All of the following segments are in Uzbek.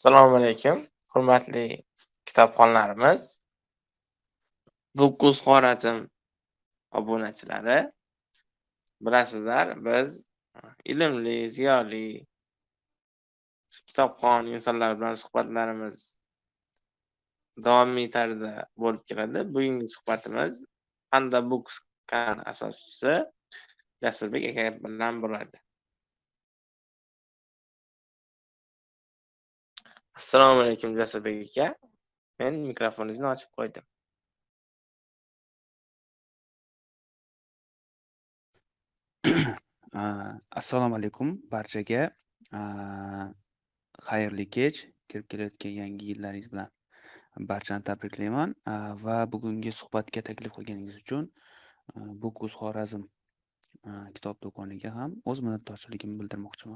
Assalomu alaykum, hurmatli kitobxonlarimiz, Bukus Xorazm obunachilari. Bilasizlar, biz ilmli, ziyoli, kitobxon insonlar bilan suhbatlarimiz davomiy tarzda bo'lib keladi. Bugungi suhbatimiz Panda Books kanali asoschisi Jasurbek aka bilan bo'ladi. Assalomu alaykum Jasurbek aka. Men mikrofoningizni ochib qo'ydim. Assalomu alaykum barchaga. Xayrli kech. Kirib kelayotgan yangi yillaringiz bilan barchani tabriklayman va bugungi suhbatga taklif qilganingiz uchun Bukus Xorazm kitob do'koniga ham o'z minnatdorchiligimni bildirmoqchiman.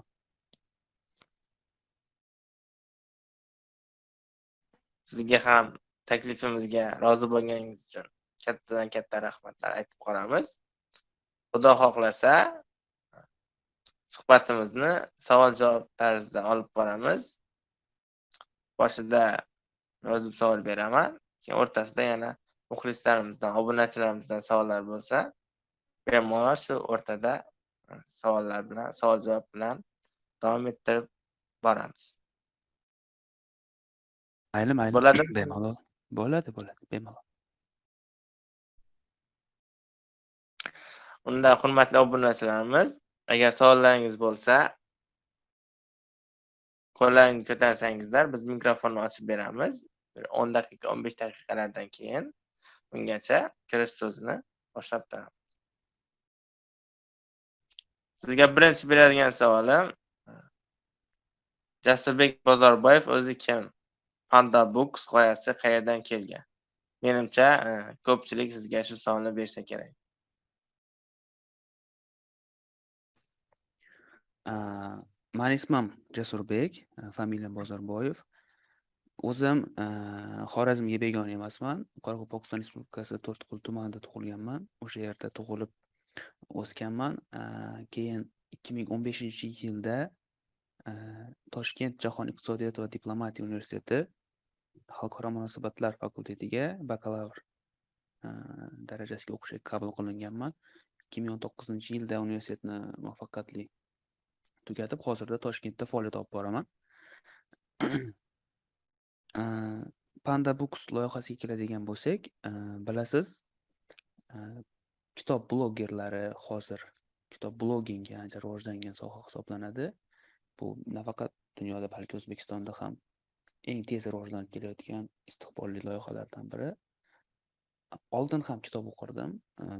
Sizga ham taklifimizga rozi bo'lganingiz uchun kattadan katta rahmatlar aytib qolamiz. Xudo xohlasa suhbatimizni savol-javob tarzida olib boramiz. Boshida o'zim savol beraman, keyin o'rtasida yana muxlislarimizdan, obunachilarimizdan savollar bo'lsa, bemalol shu o'rtada savollar bilan, savol-javob bilan davom ettirib boramiz. Mayli, Bo'ladimi? bemalol. Bo'ladi, bemalol. Unda hurmatli obunachilarimiz, agar savollaringiz bo'lsa, qo'llaringizni ko'tarsangizlar, biz mikrofonni ochib beramiz. 10 daqiqa, 15 daqiqalardan keyin bungacha kirish so'zini boshlab turamiz. Sizga birinchi beradigan savolim, Jasurbek Bozorboyev o'zi kim? Panda Books g'oyasi qayerdan kelgan? Menimcha, ko'pchilik sizga shu savolni bersa kerak. Mani ismim Jasurbek, familiyam Bozorboyev. O'zim Xorazmga begona emasman. Qoraqalpog'iston Respublikasi To'rtko'l tumanida tug'ilganman. O'sha yerda tug'ilib o'sganman. Keyin 2015-yilda Toshkent Jahon iqtisodiyot va diplomatiya universiteti xalqaro munosabatlar fakultetiga bakalavr darajasiga o'qishga qabul qilinganman. 2019-yilda universitetni muvaffaqiyatli tugatib, hozirda Toshkentda faoliyat olib boraman. Panda Books loyihasiga keladigan bo'lsak, bilasiz, kitob blogerlari hozir kitob blogingi ancha rivojlangan soha hisoblanadi. Bu nafaqat dunyoda, balki O'zbekistonda ham eng tez rivojlanib kelayotgan istiqbolli loyihalardan biri. Oldin ham kitob o'qirdim.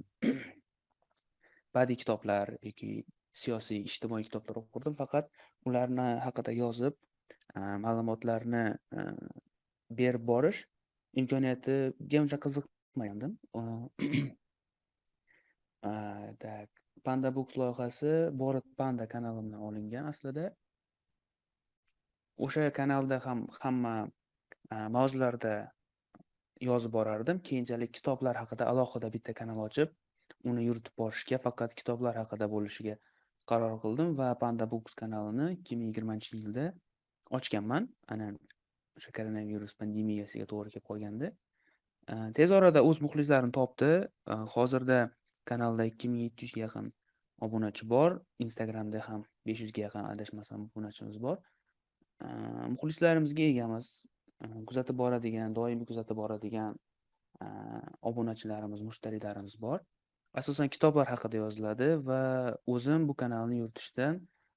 Badiiy kitoblar yoki siyosiy, ijtimoiy kitoblar o'qirdim, faqat ularni haqida yozib, ma'lumotlarni berib borish imkoniyatiga uncha qiziqmagandim. Panda Books loyihasi Borat Panda kanalimdan olingan aslida. O'sha kanalda ham hamma mavzularda yozib borardim. Keyinchalik kitoblar haqida alohida bitta kanal ochib, uni yuritib borishga, faqat kitoblar haqida bo'lishiga qaror qildim va Panda Books kanalini 2020-yilda ochganman. Ana o'sha koronavirus pandemiyasiga to'g'ri kelib qolganda. Tez orada o'z muxlislarini topdi. Hozirda kanalda 2700 ga yaqin obunachi bor. Instagramda ham 500 ga yaqin adashmasam obunachimiz bor. Muxlislarimizga egamiz. Kuzatib boradigan, doimiy kuzatib boradigan obunachilarimiz, mushtarilarimiz bor. Asosan kitoblar haqida yoziladi va o'zim bu kanalni yuritishdan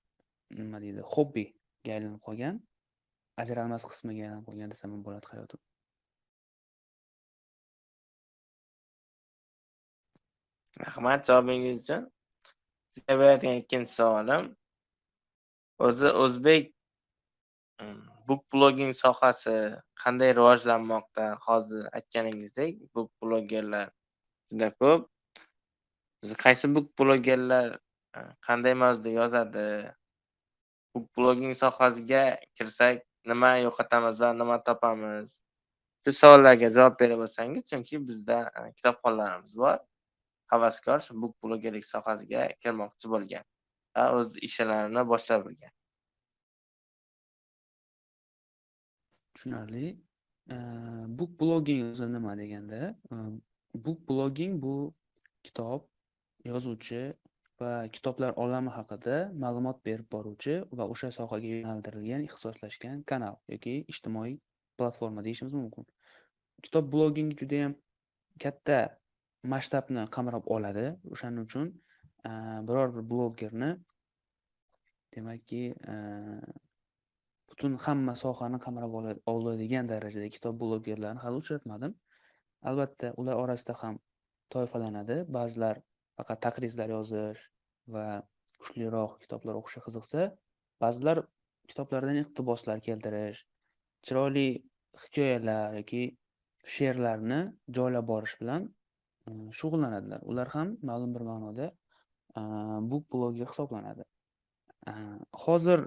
hobbiga aylanib qolgan, ajralmas qismiga aylanib qolgan desam bo'ladi hayotim. Rahmat javobingiz uchun. Sizga beradigan ikkinchi savolim, o'zi o'zbek book blogging sohasi qanday rivojlanmoqda? Hozir aytganingizdek, book blogerlar juda ko'p. Qaysi book blogerlar qanday mavzuda yozadi? Book blogging sohasiga kirsak, nima yo'qotamiz va nima topamiz? Shu savollarga javob bera olsangiz, chunki bizda kitobxonlarimiz bor. Havaskor shu book blogerlik sohasiga kirmoqchi bo'lgan va o'z ishlarini boshlab olgan. Tushunarli. Book blogging o'zi nima deganda, book blogging bu kitob, yozuvchi va kitoblar olami haqida ma'lumot berib boruvchi va o'sha sohaga yo'naltirilgan ixtisoslashgan kanal yoki ijtimoiy platforma deyishimiz mumkin. Kitob bloggingi judayam katta masshtabni qamrab oladi. O'shaning uchun biror bir blogerni, demakki, butun hamma sohani qamrab oladigan darajada kitob blogerlarini hali uchratmadim. Albatta, ular orasida ham toifalanadi. Ba'zilar faqat taqrizlar yozish va kuchliroq kitoblar o'qishga qiziqsa, ba'zilar kitoblardan iqtiboslar keltirish, chiroyli hikoyalar yoki she'rlarni joylab borish bilan shug'ullanadilar. Ular ham ma'lum bir ma'noda book bloger hisoblanadi. Hozir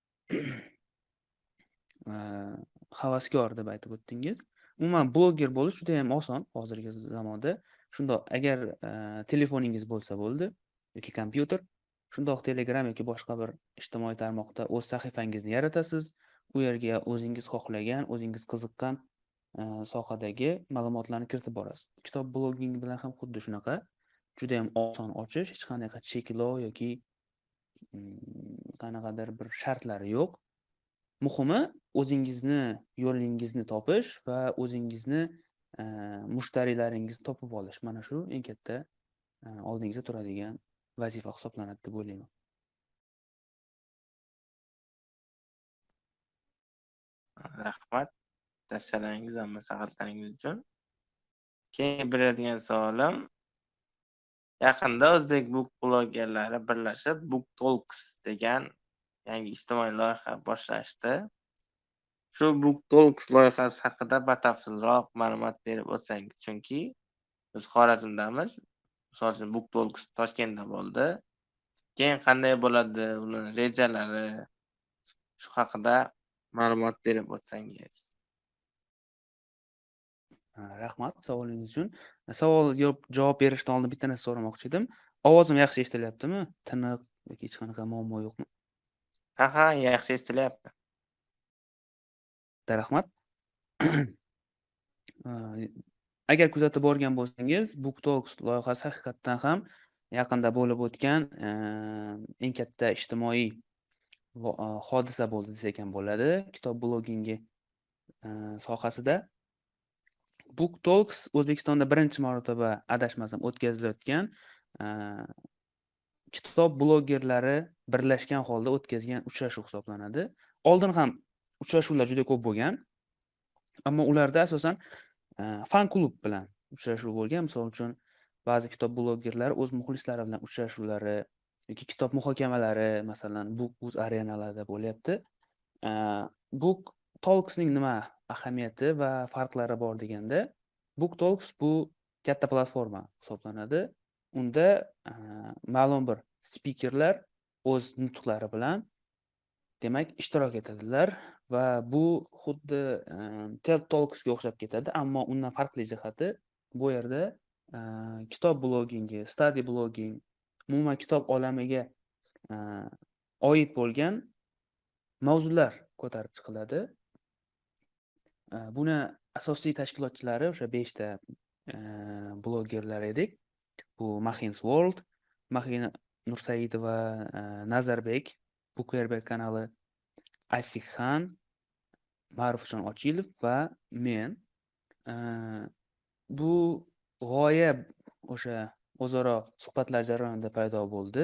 havaskor deb aytib o'tdingiz. Umuman bloger bo'lish juda ham oson hozirgi zamonda. Shundoq, agar telefoningiz bo'lsa bo'ldi yoki kompyuter, shundoq Telegram yoki boshqa bir ijtimoiy tarmoqda o'z sahifangizni yaratasiz. U yerga o'zingiz xohlagan, o'zingiz qiziqqan sohadagi ma'lumotlarni kiritib borasiz. Kitob blogging bilan ham xuddi shunaqa. Juda ham oson ochish, hech qanaqa cheklov yoki qanaqadir bir shartlari yo'q. Muhimi o'zingizni yo'lingizni topish va o'zingizni mushtariylaringizni topib olish. Mana shu eng katta oldingizda turadigan vazifa hisoblanadi deb o'ylayman. Rahmat tavsiyalaringiz va maslahatlaringiz uchun. Keyin beradigan savolim, yaqinda o'zbek book blogerlari birlashib Book Talks degan yangi ijtimoiy loyiha boshlashdi. Shu Book Talks loyihasi haqida batafsilroq ma'lumot berib o'tsangiz, chunki biz Xorazmdamiz. Misol uchun Book Talks Toshkentda bo'ldi. Keyin qanday bo'ladi, uning rejalari, shu haqida ma'lumot berib o'tsangiz. Rahmat savolingiz uchun. Savolga javob berishdan oldin bitta narsa so'ramoqchi edim. Ovozim yaxshi eshitilyaptimi? Tiniq yoki hech qanaqa muammo yo'qmi? Ha, yaxshi eshitilyapti. Rahmat. Agar kuzatib borgan bo'lsangiz, Book Talks loyihasi haqiqatdan ham yaqinda bo'lib o'tgan eng katta ijtimoiy hodisa bo'ldi desak ham bo'ladi kitob blogingi sohasida. Book Talks O'zbekistonda birinchi marotaba adashmasam o'tkazilayotgan kitob blogerlari birlashgan holda o'tkazgan uchrashuv hisoblanadi. Oldin ham uchrashuvlar juda ko'p bo'lgan, ammo ularda asosan fan klub bilan uchrashuv bo'lgan. Misol uchun ba'zi kitob blogerlari o'z muxlislari bilan uchrashuvlari yoki kitob muhokamalari, masalan, Book.uz arenalarida bo'lyapti. Book Talksning nima ahamiyati va farqlari bor deganda, Book Talks bu katta platforma hisoblanadi. Unda ma'lum bir spikerlar o'z nutqlari bilan demak ishtirok etadilar va bu xuddi TED Talksga o'xshab ketadi, ammo undan farqli jihati bu yerda kitob blogingi, study blogging, umuman kitob olamiga oid bo'lgan mavzular ko'tarib chiqiladi. Buni asosiy tashkilotchilari o'sha 5 ta blogerlar edik. Bu Mahins World, Mahina Nursaidova, Nazarbek, Bukerberg kanali, Ayfikxan, Ma'rufjon Ochilov va men. Bu g'oya o'sha o'zaro suhbatlar jarayonida paydo bo'ldi.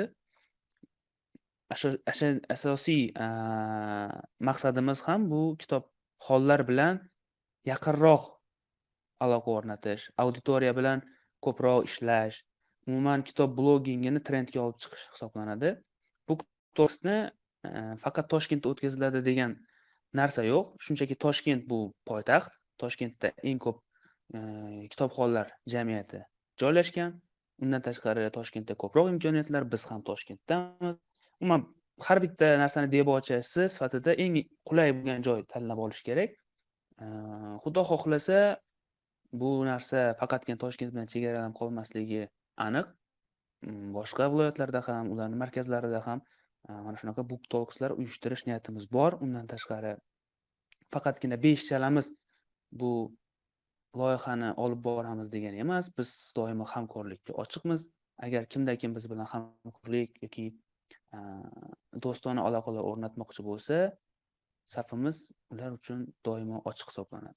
Asosiy maqsadimiz ham bu kitob xonlar bilan yaqinroq aloqa o'rnatish, auditoriya bilan ko'proq ishlash, umuman kitob blogingini trendga olib chiqish hisoblanadi. Bu Talksni faqat Toshkentda o'tkaziladi degan narsa yo'q. Shunchaki Toshkent bu poytaxt. Toshkentda eng ko'p kitobxonlar jamiyati joylashgan. Undan tashqari Toshkentda ko'proq imkoniyatlar, biz ham Toshkentdamiz. Umuman har bitta narsani debochasi sifatida eng qulay bo'lgan joy tanlab olish kerak. Xudo xohlasa bu narsa faqatgina Toshkent bilan chegaralanib qolmasligi aniq. Boshqa viloyatlarda ham, ularning markazlarida ham mana shunaqa Book Talkslar uyushtirish niyatimiz bor. Undan tashqari faqatgina 5 chalamiz bu loyihani olib boramiz degani emas. Biz doimo hamkorlikka ochiqmiz. Agar kimda-kim biz bilan hamkorlik yoki do'stona aloqalar o'rnatmoqchi bo'lsa, safimiz ular uchun doimo ochiq hisoblanadi.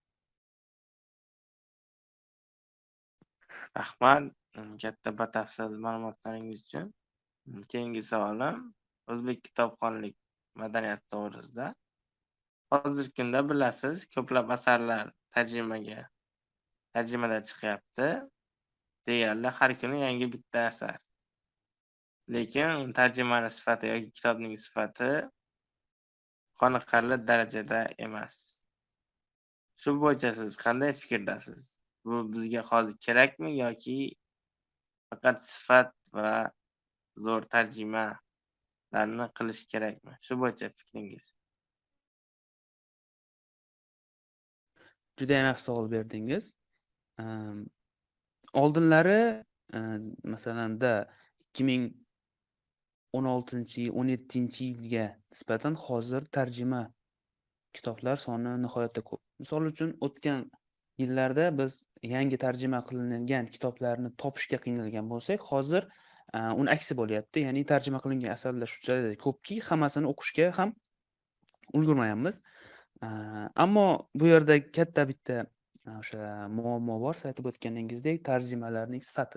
Rahmat katta batafsil ma'lumotlaringiz uchun. Keyingi savolim o'zbek kitobxonlik madaniyati to'g'risida. Hozirgi kunda bilasiz, ko'plab asarlar tarjimada chiqyapti. Deyarli har kuni yangi bitta asar. Lekin tarjimani sifati yoki kitobning sifati qoniqarli darajada emas. Shu bo'yicha siz qanday fikrdasiz? Bu bizga hozir kerakmi yoki faqat sifat va zo'r tarjimalarni qilish kerakmi? Shu bo'yicha fikringiz. Juda yaxshi savol berdingiz. Oldinlari masalanda 2016-17-yilga nisbatan hozir tarjima kitoblar soni nihoyatda ko'p. Misol uchun o'tgan yillarda biz yangi tarjima qilingan kitoblarni topishga qiynalgan bo'lsak, hozir uni aksi bo'lyapti. Ya'ni tarjima qilingan asarlar shunchalik ko'pki, hammasini o'qishga ham ulgurmayapmiz. Ammo bu yerda katta bitta o'sha muammo bor. Siz aytib o'tganingizdek, tarjimalarning sifati.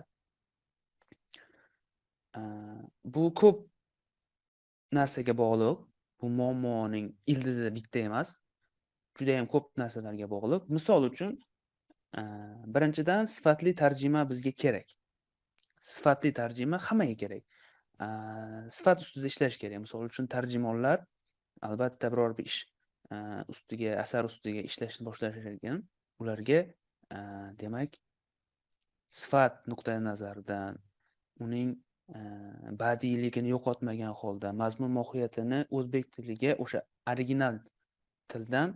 Bu ko'p narsaga bog'liq. Bu muammoning ildizi bitta emas. Juda ham ko'p narsalarga bog'liq. Misol uchun, birinchidan sifatli tarjima bizga kerak. Sifatli tarjima hammaga kerak. Sifat ustida ishlash kerak. Misol uchun tarjimonlar albatta biror bir ish ustiga, asar ustiga ishlashni boshlashgan, ularga demak sifat nuqtai nazaridan uning badiiyligini yo'qotmagan holda mazmun mohiyatini o'zbek tiliga o'sha original tildan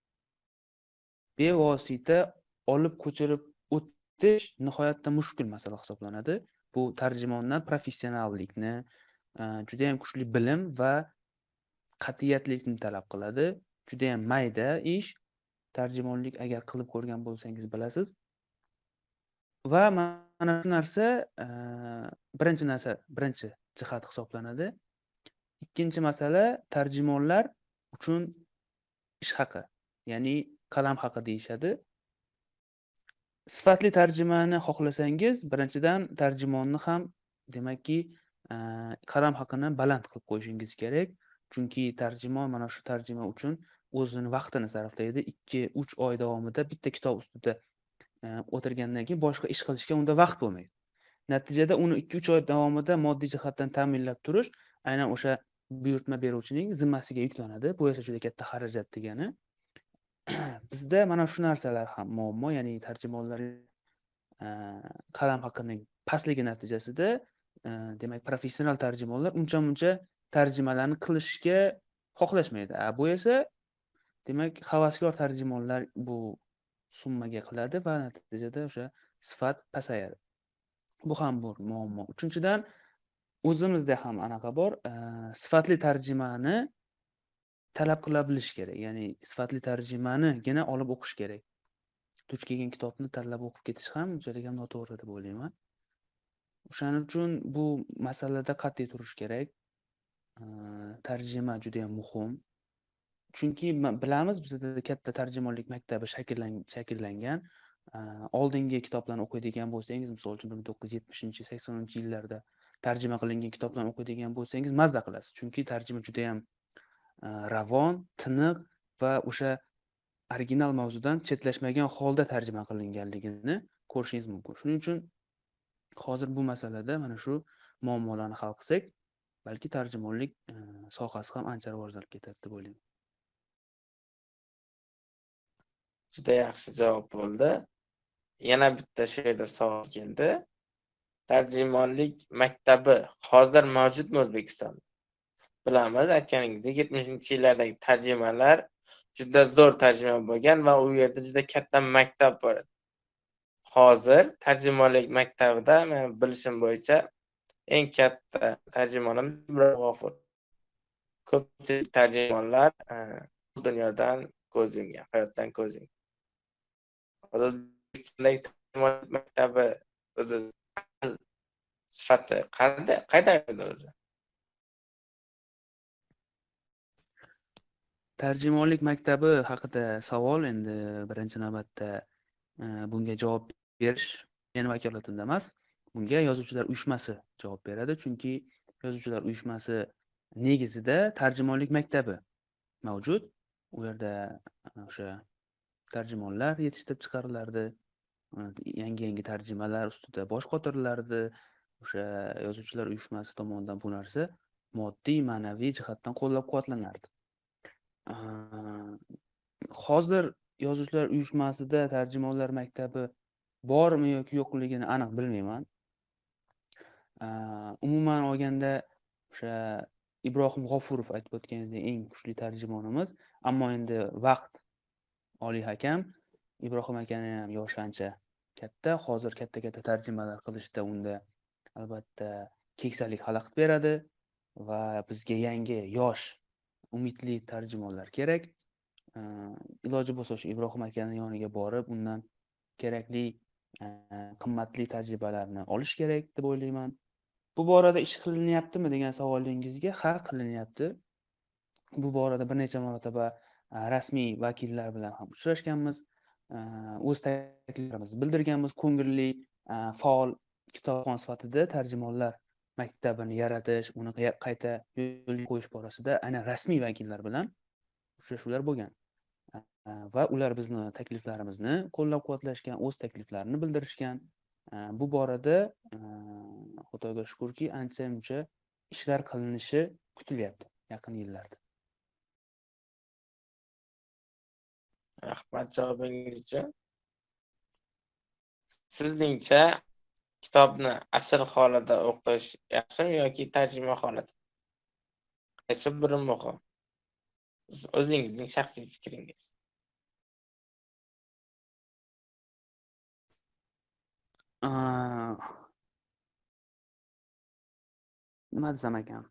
bevosita olib ko'chirib o'tish nihoyatda mushkul masala hisoblanadi. Bu tarjimondan professionallikni, juda ham kuchli bilim va qat'iyatlikni talab qiladi. Juda ham mayda ish. Tarjimonlik agar qilib ko'rgan bo'lsangiz bilasiz. Va mana shu narsa birinchi jihat hisoblanadi. Ikkinchi masala, tarjimonlar uchun ish haqi, ya'ni qalam haqi deyishadi. Sifatli tarjimani xohlasangiz, birinchidan tarjimonni ham demakki qalam haqini baland qilib qo'yishingiz kerak. Chunki tarjimon mana shu tarjima uchun o'zini vaqtini sarflaydi. 2-3 oy davomida bitta kitob ustida o'tirgandan keyin boshqa ish qilishga unda vaqt bo'lmaydi. Natijada uni 2-3 oy davomida moddiy jihatdan ta'minlab turish aynan o'sha buyurtma beruvchining zimmasiga yuklanadi. Bu esa juda katta xarajat degani. Bizda mana shu narsalar ham muammo, ya'ni tarjimonlar qalam haqining pastligi natijasida demak professional tarjimonlar uncha-muncha tarjimalarni qilishga xohlashmaydi. Bu esa demak havaskor tarjimonlar bu summaga qiladi va natijada o'sha sifat pasayadi. Bu ham bir muammo. Uchinchidan, o'zimizda ham anaqa bor, sifatli tarjimani talab qila bilish kerak. Ya'ni sifatli tarjimanigina olib o'qish kerak. Duch kelgan kitobni tanlab o'qib ketish ham unchalik ham noto'g'ri deb o'ylayman. O'shaning uchun bu masalada qat'iy turish kerak. Tarjima juda ham muhim. Chunki bilamiz, bizda katta tarjimonlik maktabi shakllangan. Oldingi kitoblarni o'qiydigan bo'lsangiz, misol uchun 1970-80-yillarda tarjima qilingan kitoblarni o'qiydigan bo'lsangiz mazza qilasiz. Chunki tarjima juda ham ravon, tiniq va o'sha original mavzudan chetlashmagan holda tarjima qilinganligini ko'rishingiz mumkin. Shuning uchun hozir bu masalada mana shu muammolarni hal qilsak, balki tarjimonlik sohasi ham ancha rivojlanib ketadi deb o'ylayman. Juda yaxshi javob bo'ldi. Yana bitta shu yerda savol keldi. Tarjimonlik maktabi hozir mavjudmi O'zbekistonda? Bilamiz, aytganingizdek 70-yillardagi tarjimalar juda zo'r tarjima bo'lgan va u yerda juda katta maktab bor edi. Hozir tarjimonlik maktabida men bilishim bo'yicha eng katta tarjimonimiz G'ofur. Ko'pchilik tarjimonlar dunyodan ko'z yumgan, hayotdan ko'z yumgan. O'zbekistondagi ta'limot maktabi o'zi sifati qay darajada o'zi? Tarjimonlik maktabi haqida savol endi birinchi navbatda bunga javob berish meni vakolatimda emas. Bunga Yozuvchilar uyushmasi javob beradi, chunki Yozuvchilar uyushmasi negizida tarjimonlik maktabi mavjud. U yerda o'sha tarjimonlar yetishtirib chiqarilardi. Yangi tarjimalar ustida bosh qotirilardi. O'sha Yozuvchilar uyushmasi tomonidan bu narsa moddiy, ma'naviy jihatdan qo'llab-quvvatlanardi. Hozir Yozuvchilar uyushmasida tarjimonlar maktabi bormi yoki yo'qligini aniq bilmayman. Umuman olganda o'sha Ibrohim G'ofurov aytib o'tganidek eng kuchli tarjimonimiz, ammo endi vaqt oliy hakam Ibrohim akani ham yoshi ancha katta. Hozir katta tarjimalar qilishda unda albatta keksalik xalaqit beradi va bizga yangi yosh umidli tarjimonlar kerak. Iloji bo'lsa o'sha Ibrohim akani yoniga borib, undan kerakli qimmatli tajribalarni olish kerak deb o'ylayman. Bu borada ish qilinyaptimi degan savolingizga ha, qilinyapti. Bu borada bir necha marotaba rasmiy vakillar bilan ham uchrashganmiz. O'z takliflarimizni bildirganmiz. Ko'ngilli, faol kitobxon sifatida tarjimonlar maktabini yaratish, uni qayta yo'lga qo'yish borasida aynan rasmiy vakillar bilan uchrashuvlar bo'lgan. Va ular bizni takliflarimizni qo'llab-quvvatlashgan, o'z takliflarini bildirishgan. Bu borada Xudoga shukrki, ancha-muncha ishlar qilinishi kutilyapti yaqin yillarda. Rahmat javobingiz uchun. Sizningcha kitobni asl holida o'qish yaxshimi yoki tarjima holida? Qaysi biri muhim? O'zingizning shaxsiy fikringiz. Nima desam ekan?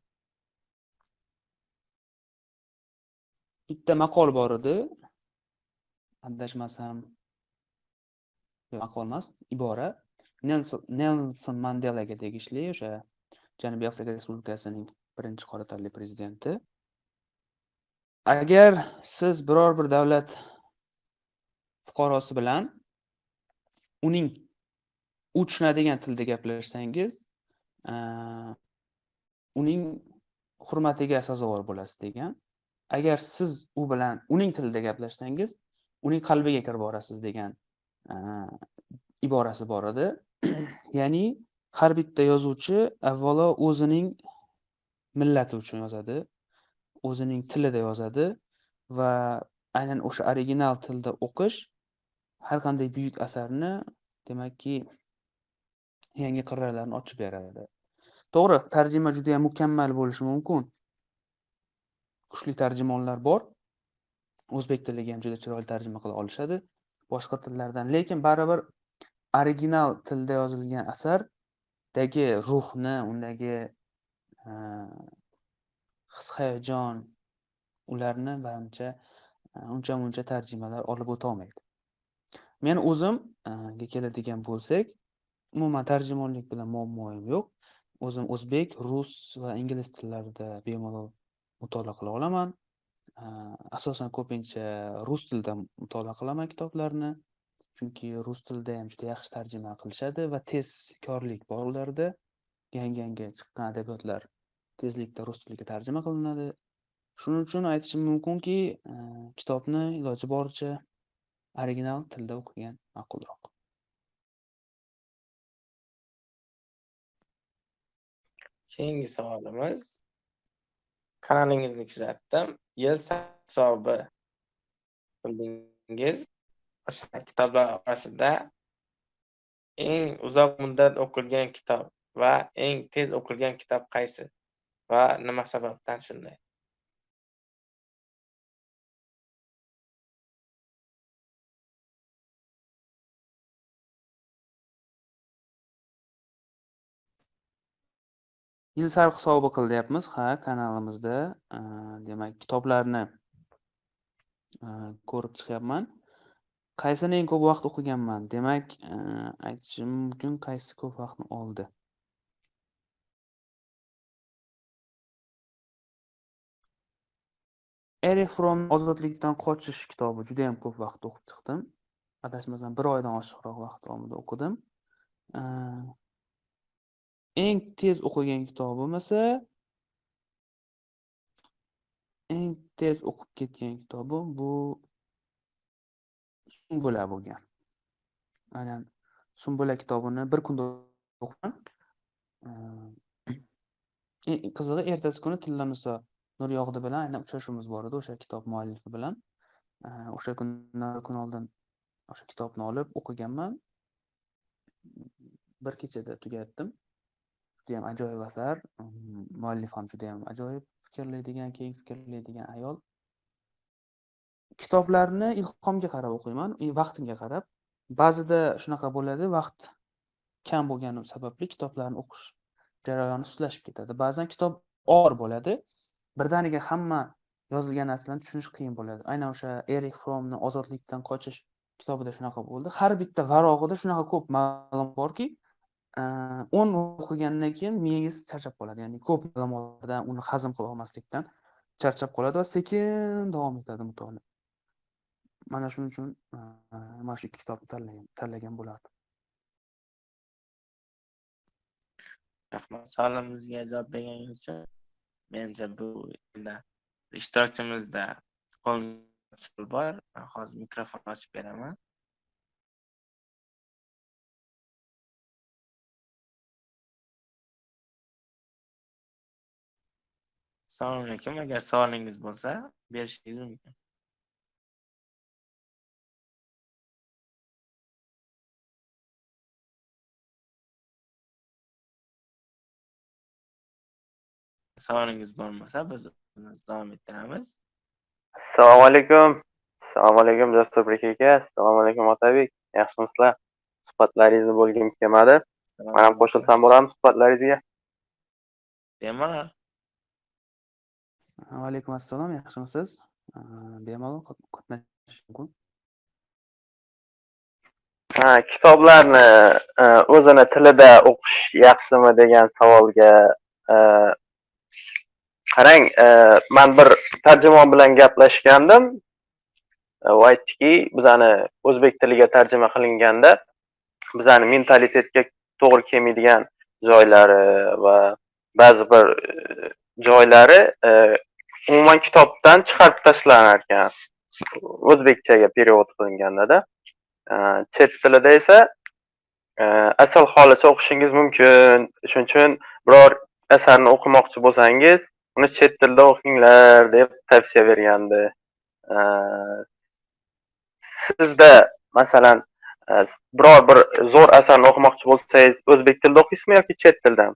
Bitta maqol bor edi. Adashmasam, maqol emas, ibora. Nelson Mandelaga tegishli o'sha Janubiy Afrika Respublikasining birinchi qora tanli prezidenti. Agar siz biror bir davlat fuqarosi bilan uning u tushunadigan tilda gaplashsangiz, uning hurmatiga sazovor bo'lasiz degan. Agar siz u bilan uning tilida gaplashsangiz, uning qalbiga kirib borasiz degan iborasi bor edi. Ya'ni har bitta yozuvchi avvalo o'zining millati uchun yozadi, o'zining tilida yozadi va aynan o'sha original tilda o'qish har qanday buyuk asarni, demakki, yangi qirralarni ochib beradi. To'g'ri, tarjima juda ham mukammal bo'lishi mumkin. Kuchli tarjimonlar bor. O'zbek tiliga ham juda chiroyli tarjima qila olishadi boshqa tillardan, lekin baribir original tilda yozilgan asardagi ruhni, undagi his-hayajon, ularni barcha uncha-muncha tarjimalar olib o'ta olmaydi. Men o'zimga keladigan bo'lsak, umuman tarjimonlik bilan muammoim yo'q. O'zim o'zbek, rus va ingliz tillarida bemalol mutolaa qila olaman. Asosan ko'pincha rus tilida mutolaa qilaman kitoblarni. Chunki rus tilida ham juda yaxshi tarjima qilishadi va tezkorlik bor ularda. Yangi chiqqan adabiyotlar tezlikda rus tiliga tarjima qilinadi. Shuning uchun aytishim mumkinki, kitobni iloji boricha original tilda o'qigan ma'qulroq. Keyingi savolimiz. Kanalingizni kuzatdim. Yil hisobi bildingiz. O'sha kitoblar orasida eng uzoq muddat o'qilgan kitob va eng tez o'qilgan kitob qaysi va nima sababdan shunday? Yil sarf hisobi qilyapmiz, ha, kanalimizda. Demak, kitoblarni ko'rib chiqyapman. Qaysini eng ko'p vaqt o'qiganman? Demak, aytishim mumkin, qaysi ko'p vaqtni oldi. Erich Fromm Ozodlikdan qochish kitobi juda ham ko'p vaqt o'qib chiqdim. Adashmasam 1 oydan oshiqroq vaqt davomida o'qidim. Eng tez o'qigan kitobim esa eng tez o'qib ketgan kitobim bu Sumbula bo'lgan. Aynan Sumbula kitobini bir kunda o'qidim. Qizig'i ertasi kuni Tillamiso Nuryog'di bilan aynan uchrashuvimiz bor edi o'sha kitob muallifi bilan. O'sha kundan kun oldin o'sha kitobni olib o'qiganman. Bir kechada tugatdim. Juda ham ajoyib asar. Muallif ham juda ham ajoyib fikrlaydigan, keng fikrlaydigan ayol. Kitoblarni ilhomga qarab o'qiyman, vaqtimga qarab. Ba'zida shunaqa bo'ladi, vaqt kam bo'lgani sababli kitoblarni o'qish jarayoni sustlashib ketadi. Ba'zan kitob og'ir bo'ladi. Birdaniga hamma yozilgan narsalarni tushunish qiyin bo'ladi. Aynan o'sha Erich Frommning Ozodlikdan qochish kitobida shunaqa bo'ldi. Har bitta varog'ida shunaqa ko'p ma'lumot borki, 10 o'qigandan keyin miyangiz charchab qoladi. Ya'ni ko'p ma'lumotlardan uni hazm qila olmaslikdan charchab qoladi va sekin davom etadi mutolaa. Mana shuning uchun mana shu ikki kitobni tanlagan bo'lardim. Rahmat savolimizga javob berganingiz uchun. Menimcha bu ishtirokchimizda qo'l bor. Hozir mikrofon ochib beraman. Assalomu alaykum. Agar savolingiz bo'lsa, berishingiz mumkin. Savolingiz bo'lmasa, biz davom ettiramiz. Assalomu alaykum. Assalomu alaykum Jasturbek aka. Assalomu alaykum Otabek. Yaxshimisizlar? Suhbatlaringizni bo'lgim kelmadi. Men ham qo'shilsam bo'ladimi suhbatlaringizga? Bemalol. Va alaykum assalom, yaxshimisiz? Bemalol qatnashish mumkin. Kitoblarni o'zini tilida o'qish yaxshimi degan savolga qarang, men bir tarjimon bilan gaplashgandim. U aytdiki, bizani o'zbek tiliga tarjima qilinganda bizani mentalitetga to'g'ri kelmaydigan joylari va ba'zi bir joylari umuman kitobdan chiqarib tashlanar ekan. O'zbekchaga perevod qilinganda-da. Chet tilida esa asl holicha o'qishingiz mumkin. Shuning uchun biror asarni o'qimoqchi bo'lsangiz, uni chet tilda o'qinglar deb tavsiya bergandi. Sizda masalan biror bir zo'r asarni o'qimoqchi bo'lsangiz, o'zbek tilida o'qiysizmi yoki chet tildan?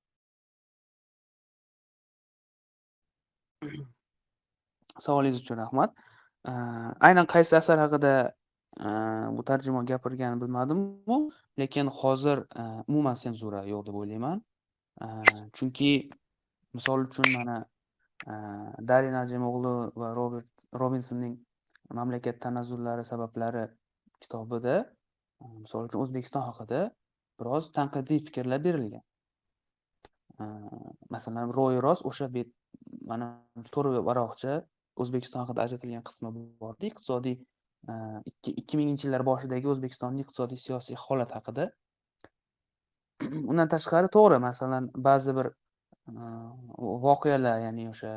Savolingiz uchun rahmat. Aynan qaysi asar haqida bu tarjimon gapirganini bilmadim-ku, lekin hozir umuman senzura yo'q deb o'ylayman. Chunki misol uchun mana Daryo Najimoğlu va Robert Robinsonning Mamlakat tanazzullari sabablari kitobida misol uchun O'zbekiston haqida biroz tanqidiy fikrlar berilgan. Masalan, ro'y rost o'sha mana 4 varaqcha O'zbekiston haqida ajratilgan qismi bordi. Iqtisodiy 2000-yillar boshidagi O'zbekistonning iqtisodiy siyosiy holat haqida. Undan tashqari to'g'ri, masalan, ba'zi bir voqealar, ya'ni o'sha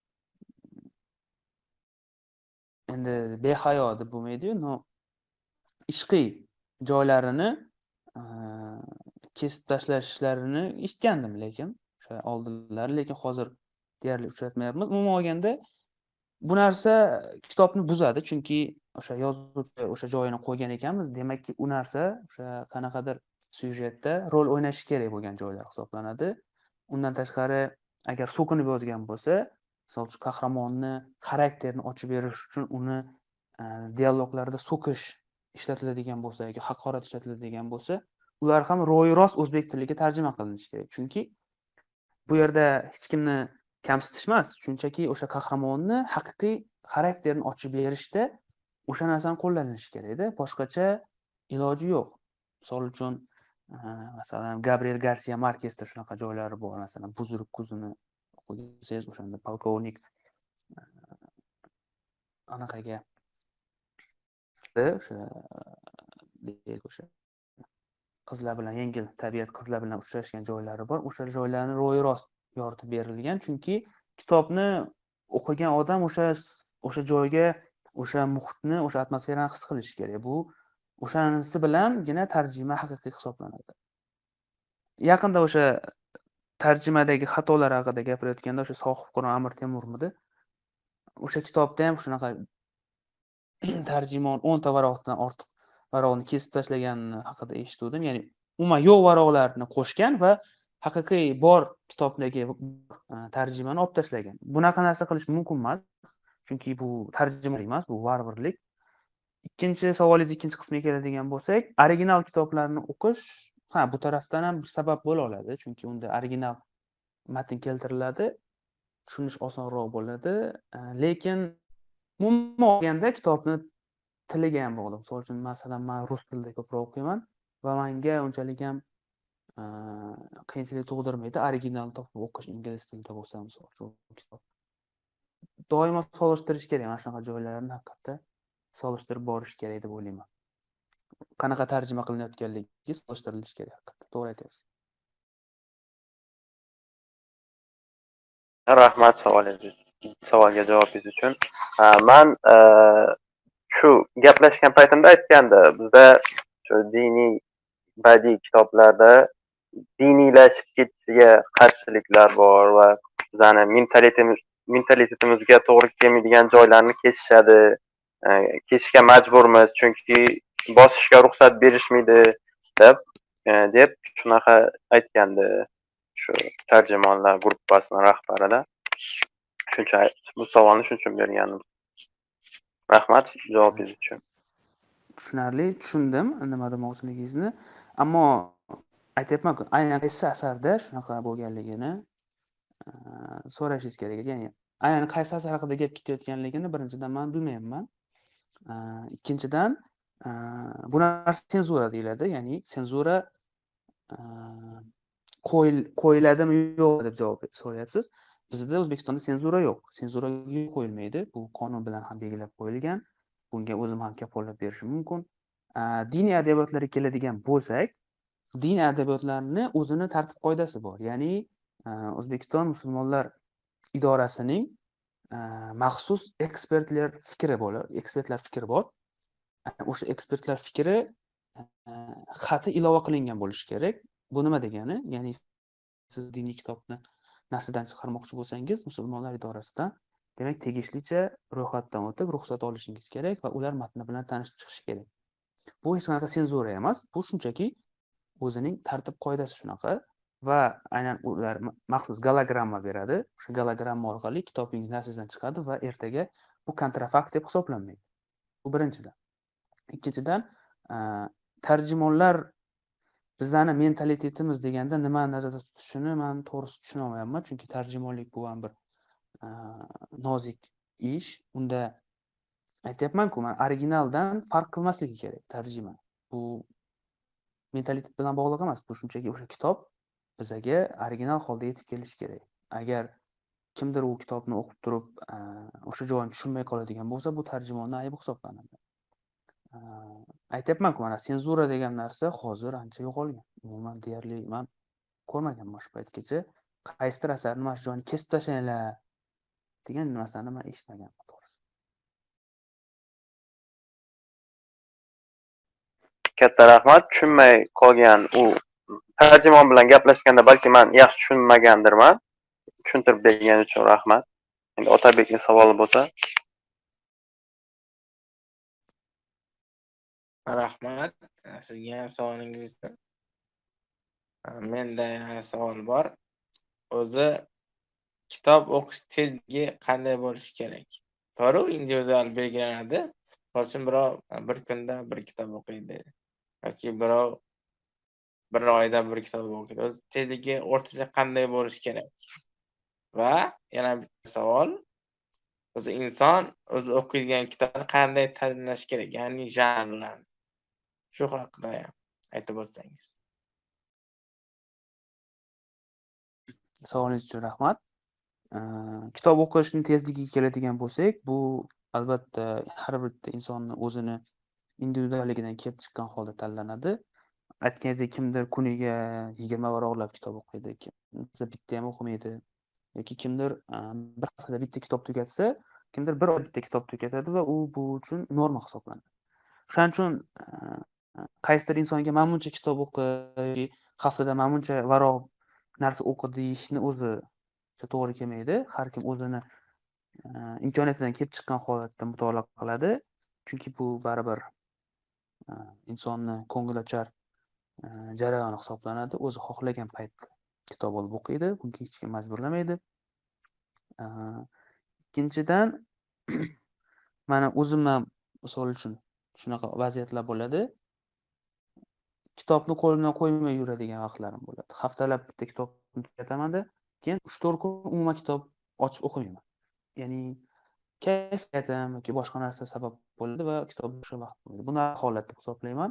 endi behayo deb bo'lmaydi-yu, no ishqiy joylarini kesib tashlashlarini eshitgandim, lekin o'sha oldinlari, lekin hozir deyarli uchratmayapmiz. Umuman olganda bu narsa kitobni buzadi, chunki o'sha yozuvchi o'sha joyini qo'ygan ekanmiz, demakki u narsa o'sha qanaqadir syujetda rol o'ynashi kerak bo'lgan joylar hisoblanadi. Undan tashqari, agar so'kinib yozgan bo'lsa, misol uchun qahramonni xarakterini ochib berish uchun uni dialoglarda so'kish ishlatiladigan bo'lsa yoki haqorat ishlatiladigan bo'lsa, ular ham ro'y rost o'zbek tiliga tarjima qilinishi kerak. Chunki bu yerda hech kimni kamsitish emas, shunchaki o'sha qahramonni haqiqiy xarakterni ochib berishda o'sha narsani qo'llanishi kerakda, boshqacha iloji yo'q. Misol uchun masalan Gabriel Garcia Markesda shunaqa joylari bor, masalan Buzruk kuzini o'qisangiz o'shanda polkovnik anaqaga o'sha qizlar bilan yengil tabiat qizlar bilan uchrashgan joylari bor. O'sha joylarni ro'y-rost yoritib berilgan, chunki kitobni o'qigan odam o'sha joyga, o'sha muhitni, o'sha atmosferani his qilishi kerak. Bu o'shanisi bilangina tarjima haqiqiy hisoblanadi. Yaqinda o'sha tarjimadagi xatolar haqida gapirayotganda o'sha Sohibqiron Amir Temurmidi o'sha kitobda ham shunaqa tarjimon 10 ta varaqdan ortiq varaqni kesib tashlaganini haqida eshitdim. Ya'ni umuman yo'q varaqlarni qo'shgan va haqiqiy bor kitobdagi tarjimani olib tashlagan. Bunaqa narsa qilish mumkin emas, chunki bu tarjima emas, bu varvarlik. Ikkinchi savolingiz ikkinchi qismiga keladigan bo'lsak, original kitoblarni o'qish bu tarafdan ham bir sabab bo'la oladi, chunki unda original matn keltiriladi, tushunish osonroq bo'ladi, lekin umuman olganda kitobni tiliga ham bog'liq. Misol uchun, masalan, men rus tilida ko'proq o'qiyman va menga unchalik ham qiyinchilik tug'dirmaydi original topib o'qish ingliz tilida bo'lsa, misol uchun kitob. Doimo solishtirish kerak, mana shunaqa joylarni haqiqatda solishtirib borish kerak deb o'ylayman. Qanaqa tarjima qilinayotganligi solishtirilishi kerak haqiqatda. To'g'ri aytyapsiz. Rahmat savolga javobingiz uchun. Men shu gaplashgan paytimda aytganda, bizda shu diniy badiiy kitoblarda diniylashib ketishiga qarshiliklar bor va bizani mentalitetimizga to'g'ri kelmaydigan joylarni kesishadi. Kesishga majburmiz, chunki bosishga ruxsat berishmaydi deb shunaqa aytgandi shu tarjimonlar gruppasining rahbarida. Shuncha bu savolni shuning uchun bergandim. Rahmat javobingiz uchun. Tushunarli, tushundim nima demoqchiligingizni, ammo aytyapman-ku, aynan qaysi asarda shunaqa bo'lganligini so'rashingiz kerak. Ya'ni aynan qaysi asar haqida gap ketayotganligini birinchidan men bilmayapman. Ikkinchidan bu narsa senzura deyiladi, ya'ni senzura qo'yiladimi yo'q deb javob so'rayapsiz. Bizda O'zbekistonda senzura yo'q. Senzura qo'yilmaydi. Bu qonun bilan ham belgilab qo'yilgan. Bunga o'zim ham kafolat berishim mumkin. Diniy adabiyotlarga keladigan bo'lsak, diniy adabiyotlarni o'zini tartib qoidasi bor. Ya'ni O'zbekiston musulmonlar idorasining maxsus ekspertlar fikri bor. O'sha ekspertlar fikri xati ilova qilingan bo'lishi kerak. Bu nima degani? Ya'ni siz diniy kitobni nasrdan chiqarmoqchi bo'lsangiz, musulmonlar idorasidan demak tegishlicha ro'yxatdan o'tib ruxsat olishingiz kerak va ular matni bilan tanishib chiqishi kerak. Bu hech qanaqa senzura emas, bu shunchaki o'zining tartib qoidasi shunaqa va aynan ular maxsus gologramma beradi. O'sha gologramma orqali kitobingiz nasrdan chiqadi va ertaga bu kontrafakt deb hisoblanmaydi. Bu birinchidan. Ikkinchidan, tarjimonlar bizani mentalitetimiz deganda nima nazarda tutishini men to'g'risi tushuna olmayapman, chunki tarjimonlik bu ham bir nozik ish. Unda aytyapman-ku, men originaldan farq qilmasligi kerak tarjima. Bu mentalitet bilan bog'liq emas, bu shunchaki o'sha kitob bizaga original holda yetib kelishi kerak. Agar kimdir u kitobni o'qib turib, o'sha joyini tushunmay qoladigan bo'lsa, bu tarjimonning aybi hisoblanadi. Aytyapman-ku, mana senzura degan narsa hozir ancha yo'qolgan. Umuman deyarli men ko'rmaganman shu paytgacha. Qaysidir asarni mana shu joyini kesib tashlanglar degan narsani men eshitmaganman to'g'risi. Katta rahmat. Tushunmay qolgan u tarjimon bilan gaplashganda balki men yaxshi tushunmagandirman. Tushuntirib bergani uchun rahmat. Endi Otabekning savoli bo'lsa. Rahmat. Sizga ham savolingiz uchun. Menda savol bor. O'zi kitob o'qish tezligi qanday bo'lishi kerak? To'g'ri, individual belgilanadi. Masalan, birov bir kunda bir kitob o'qiydi yoki birov bir oyda bir kitob o'qiydi. O'zi tezligi o'rtacha qanday bo'lishi kerak? Va yana bitta savol. O'zi inson o'zi o'qiydigan kitobni qanday tanlash kerak? Ya'ni janrlarni. Shu haqida ham aytib o'tsangiz. Savolingiz uchun rahmat. Kitob o'qishni tezligiga keladigan bo'lsak, bu albatta har bitta insonni o'zini individualligidan kelib chiqqan holda tanlanadi. Aytganingizdek, kimdir kuniga 20 varaqlab kitob o'qiydi, kimdir bitta ham o'qimaydi. Yoki kimdir bir haftada bitta kitob tugatsa, kimdir bir oyda bitta kitob tugatadi va u bu uchun norma hisoblanadi. Shuning uchun qaysidir insonga mana buncha kitob o'qi, haftada mana buncha varaq narsa o'qi deyishni o'zi to'g'ri kelmaydi. Har kim o'zini imkoniyatidan kelib chiqqan holatda mutolaa qiladi. Chunki bu baribir insonni ko'ngilochar jarayoni hisoblanadi. O'zi xohlagan paytda kitob olib o'qiydi, bunga hech kim majburlamaydi. Ikkinchidan, mana o'zim ham misol uchun shunaqa vaziyatlar bo'ladi. Kitobni qo'limdan qo'ymay yuradigan vaqtlarim bo'ladi. Haftalab bitta kitobni tugataman-da, keyin 3-4 kun umuman kitob ochib o'qimayman. Ya'ni kayfiyatim yoki boshqa narsa sabab bo'ladi va kitob o'qishga vaqt bo'lmaydi. Buni holat deb hisoblayman.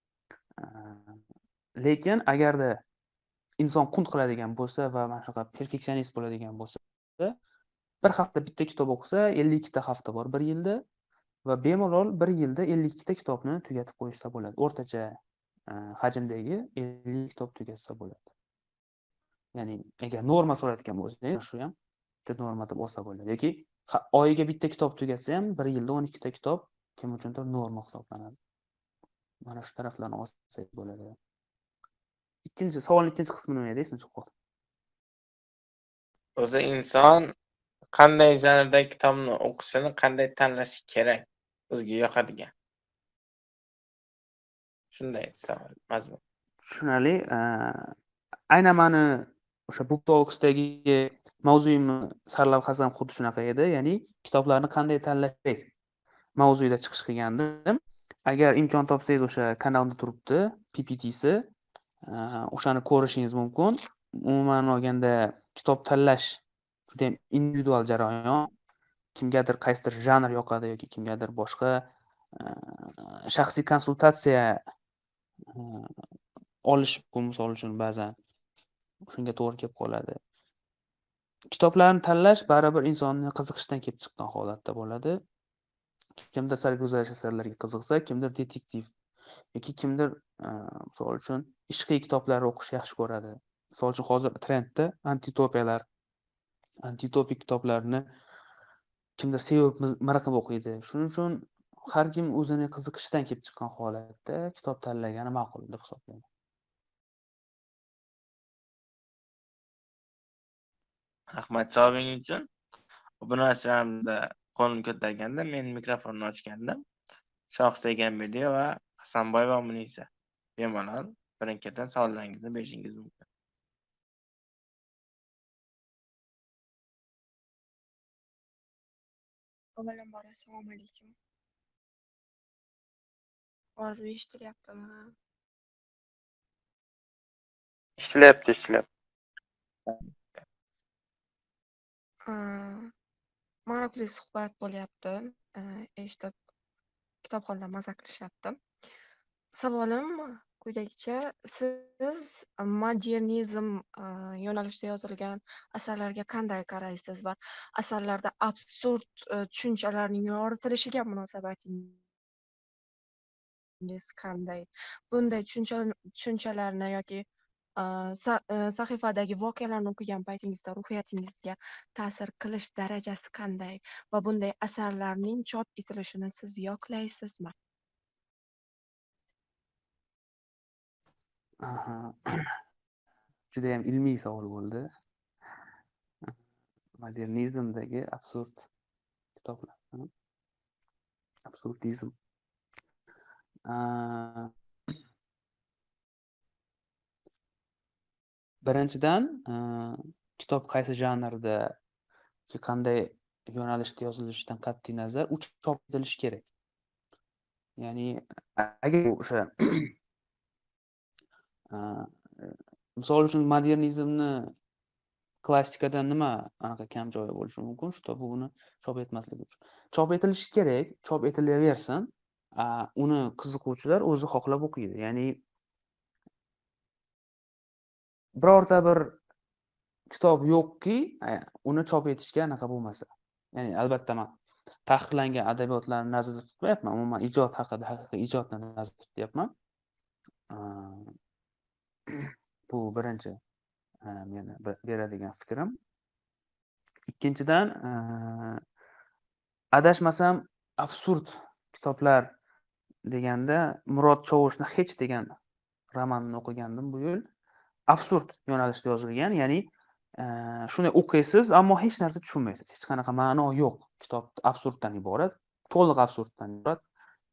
Lekin agarda inson qunt qiladigan bo'lsa va mana shunaqa perfeksionist bo'ladigan bo'lsa, bir hafta bitta kitob o'qisa, 52 ta hafta bor bir yilda va bemalol bir yilda 52 ta kitobni tugatib qo'yishsa bo'ladi. O'rtacha hajmdagi 50 kitob tugatsa bo'ladi. Ya'ni agar norma so'rayotgan bo'lsangiz, shu ham bitta norma deb olsa bo'ladi. Yoki oyiga bitta kitob tugatsa ham, bir yilda 12 ta kitob kim uchundir norma hisoblanadi. Mana shu taraflarni olsak bo'ladi. Savolning ikkinchi qismi nima edi? Esimga chiqib qoldi. O'zi inson qanday janrdagi kitobni o'qishini qanday tanlashi kerak? O'ziga yoqadigan. Shunday savol, mazmun. Tushunarli. Aynan mani o'sha Book Talks'dagi mavzuyimni sarlavhasi ham xuddi shunaqa edi. Ya'ni kitoblarni qanday tanlash mavzuyida chiqish qilgandim. Agar imkon topsangiz o'sha kanalda turibdi, PPT'si. O'shani ko'rishingiz mumkin. Umuman olganda kitob tanlash juda ham individual jarayon. Kimgadir qaysidir janr yoqadi yoki kimgadir boshqa shaxsiy konsultatsiya olish bu misol uchun ba'zan shunga to'g'ri kelib qoladi. Kitoblarni tanlash baribir insonni qiziqishdan kelib chiqqan holatda bo'ladi. Kimdir sarguzasht asarlarga qiziqsa, kimdir detektiv yoki kimdir misol uchun ishqiy kitoblar o'qishni yaxshi ko'radi. Misol uchun hozir trendda antitopik kitoblarni kimdir sevib miriqib o'qiydi. Shuning uchun har kim o'zini qiziqishidan kelib chiqqan holatda kitob tanlagani ma'qul deb hisoblayman. Rahmat javobingiz uchun. Obunachilarimizda qo'lni ko'targanda men mikrofonni ochgandim. Shohis Egamberdiyeva va Hasanboyeva Munisa. Bemalol birin-ketin savollaringizni berishingiz mumkin. Avvalambor assalomu alaykum. Ovozim eshitilyaptimi? Ishlayapti. Maroqli suhbat bo'lyapti. Eshitib kitobxonlar maza qilishyapti. Savolim quyidagicha: siz modernizm yo'nalishida yozilgan asarlarga qanday qaraysiz va asarlarda absurd tushunchalarning yoritilishiga munosabatingiz qanday? Bunday tushunchalarni yoki sahifadagi voqealarni o'qigan paytingizda ruhiyatingizga ta'sir qilish darajasi qanday va bunday asarlarning chop etilishini siz yoqlaysizmi? Juda ham ilmiy savol bo'ldi. Modernizmdagi absurd kitoblar. Absurdizm. Birinchidan, kitob qaysi janrda yoki qanday yo'nalishda yozilishidan qat'iy nazar u chop etilishi kerak. Ya'ni agar o'sha misol uchun modernizmni klassikadan nima anaqa kam joyi bo'lishi mumkin shu to'g'ri uni chop etmasligi uchun chop etilishi kerak chop etilaversin uni qiziquvchilar o'zi xohlab o'qiydi ya'ni birorta bir kitob yo'qki uni chop etishga anaqa bo'lmasa ya'ni albatta man taqiqlangan adabiyotlarni nazarda tutmayapman umuman ijod haqida haqiqiy ijodni nazarda tutyapman bu birinchi meni beradigan fikrim ikkinchidan adashmasam absurd kitoblar deganda Murod Chovushni Hech degan romanini o'qigandim bu yil absurd yo'nalishda yozilgan ya'ni shunday o'qiysiz ammo hech narsa tushunmaysiz hech qanaqa ma'no yo'q kitob absurddan iborat to'liq absurddan iborat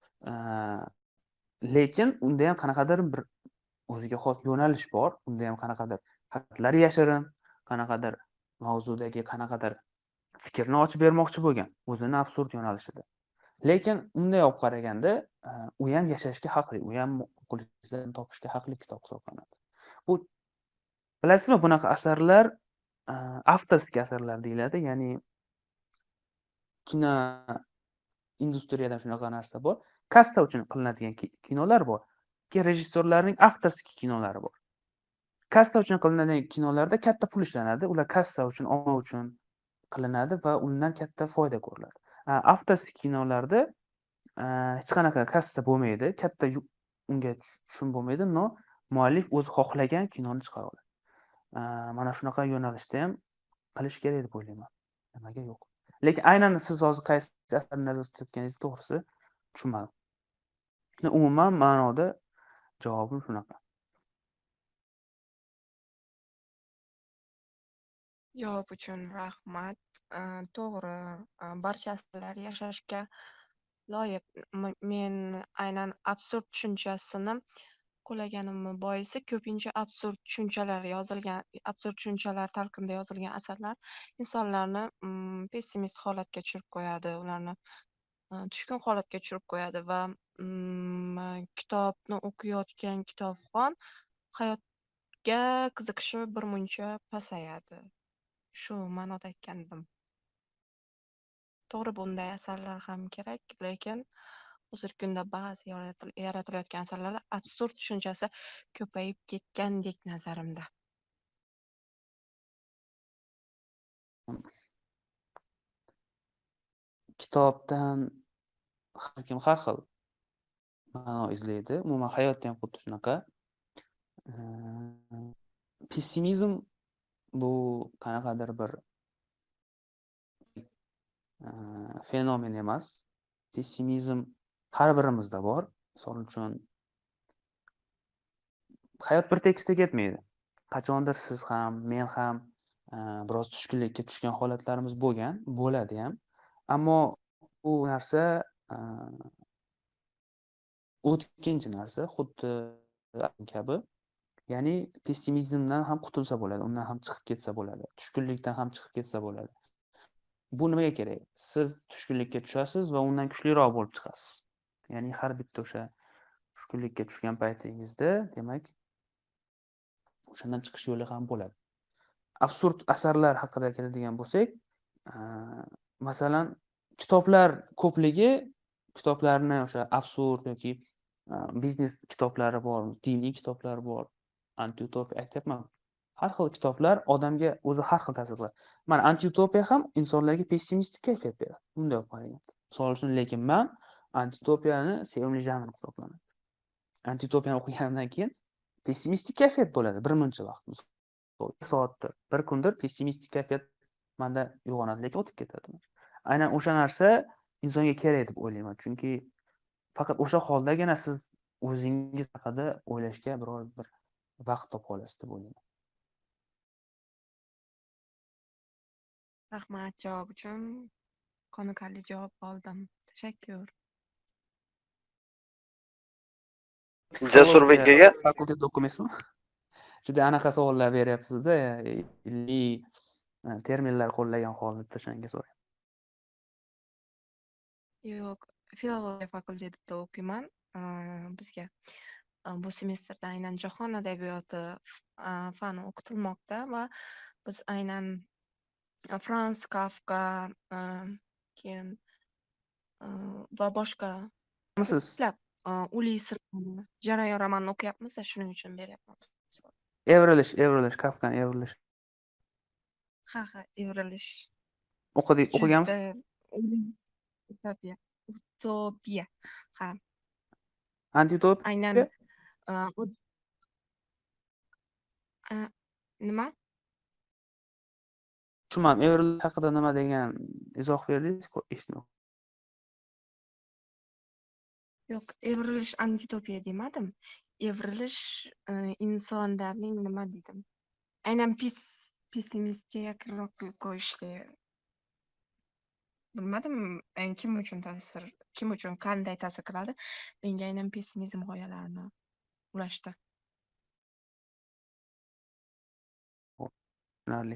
lekin unda ham qanaqadir bir o'ziga xos yo'nalish bor unda ham qanaqadir haqiqatlar yashirin qanaqadir mavzudagi qanaqadir fikrni ochib bermoqchi bo'lgan o'zini absurd yo'nalishida lekin unday olib qaraganda u ham yashashga haqli u ham muxlislarni topishga haqli kitob hisoblanadi bu bilasizmi bunaqa asarlar avtorskiy asarlar deyiladi ya'ni kino industriyada shunaqa narsa bor kassa uchun qilinadigan kinolar bor keyin rejissyorlarning avtorskiy kinolari bor kassa uchun qilinadigan kinolarda katta pul ishlanadi ular kassa uchun omma uchun qilinadi va undan katta foyda ko'riladi avtorskiy kinolarda hech qanaqa kassa bo'lmaydi katta unga tushum bo'lmaydi no muallif o'zi xohlagan kinoni chiqara oladi mana shunaqa yo'nalishda ham qilish kerak deb o'ylayman nimaga yo'q lekin aynan siz hozir qaysi asarni nazarda tutayotganingizni to'g'risi tushunmadim umuman ma'noda javobim shunaqa Javob uchun rahmat. To'g'ri, barcha asarlar yashashga loyiq. Men aynan absurd tushunchasini qo'llaganimni boisi ko'pincha absurd tushunchalar talqinida yozilgan asarlar insonlarni pessimist holatga tushirib qo'yadi, ularni tushkun holatga tushirib qo'yadi va kitobni o'qiyotgan kitobxon hayotga qiziqishi birmuncha pasayadi. Shu ma'noda aytgandim. To'g'ri, bunday asarlar ham kerak, lekin hozirgi kunda ba'zi yaratilayotgan asarlarda absurd tushunchasi ko'payib ketgandek nazarimda. kitobdan har kim har xil ma'no izlaydi umuman hayotda ham xuddi shunaqa pessimizm bu qanaqadir bir fenomen emas pessimizm har birimizda bor misol uchun hayot bir tekisda ketmaydi qachondir siz ham men ham biroz tushkunlikka tushgan holatlarimiz bo'lgan bo'ladi ham ammo bu narsa o'tkinchi narsa xuddi kabi ya'ni pessimizmdan ham qutulsa bo'ladi undan ham chiqib ketsa bo'ladi tushkunlikdan ham chiqib ketsa bo'ladi bu nimaga kerak siz tushkunlikka tushasiz va undan kuchliroq bo'lib chiqasiz ya'ni har bitta o'sha tushkunlikka tushgan paytingizda demak o'shandan chiqish yo'li ham bo'ladi absurd asarlar haqida keladigan bo'lsak masalan kitoblar ko'pligi kitoblarni o'sha absurd yoki biznes kitoblari bor diniy kitoblar bor antiutopiya aytyapman har xil kitoblar odamga o'zi har xil ta'sir qiladi mana antiutopiya ham insonlarga pessimistik kayfiyat beradi bunday olib qaraganda misol uchun lekin man antitopiyani sevimli janr hisoblanadi antitopiyani o'qigandan keyin pessimistik kayfiyat bo'ladi birmuncha vaqt bir soatdir bir kundir pessimistik kayfiyat manda uyg'onadi lekin o'tib ketadi aynan o'sha narsa insonga kerak deb o'ylayman chunki faqat o'sha holdagina siz o'zingiz haqida o'ylashga biror bir vaqt topa olasiz deb o'ylayman Rahmat javob uchun. Qoniqarli javob oldim. Tashakkur. Jasurbek aka fakultetda o'qimaysizmi juda anaqa savollar beryapsizda ilmiy terminlar qo'llagan holatda o'shanga so'rayman Yo'q, filologiya fakultetida o'qiyman. Bizga bu semestrda aynan jahon adabiyoti fani o'qitilmoqda va Biz aynan Franz Kafka, keyin va boshqa Siz ko'plab Uliss jarayon romanini o'qiyapmiz, shuning uchun beryapman. evrilish, Kafkani evrilish Ha, evrilish. o'qiganmisiz? Juda Uliss Utopiya. Ha, Antitop aynan u nima? tushunmadim. Evrilish haqida nima degan izoh berdingiz? Yo'q, evrilish antitopiya demadim. Evrilish insonlarning nima dedim? Aynan pessimistga yaqinroq qilib qo'yishga bilmadim, kim uchun qanday ta'sir qiladi? Menga aynan pessimizm g'oyalarini ulashdi. Tushunarli.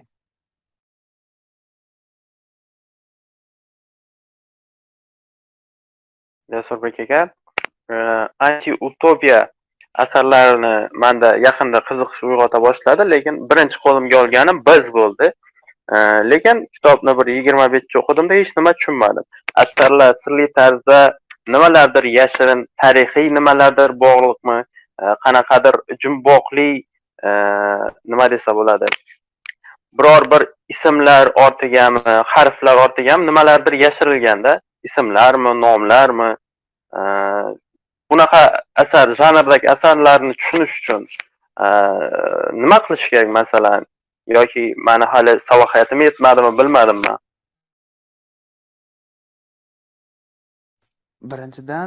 Jasurbek aka, anti-utopiya asarlarini menda yaqinda qiziqish uyg'ota boshladi, lekin birinchi qo'limga olganim Biz bo'ldi. Lekin kitobni bir 25 o'qidimda hech nima tushunmadim. Asarlar sirli tarzda nimalardir yashirin, tarixiy nimalardir bog'liqmi, qanaqadir jumboqli nima desa bo'ladi, biror bir ismlar ortigami, harflar ortigami nimalardir yashirilganda, ismlarmi, nomlarmi, bunaqa janrdagi asarlarni tushunish uchun nima qilish kerak masalan, yoki mani hali salohiyatim yetmadimi bilmadimmi? Birinchidan,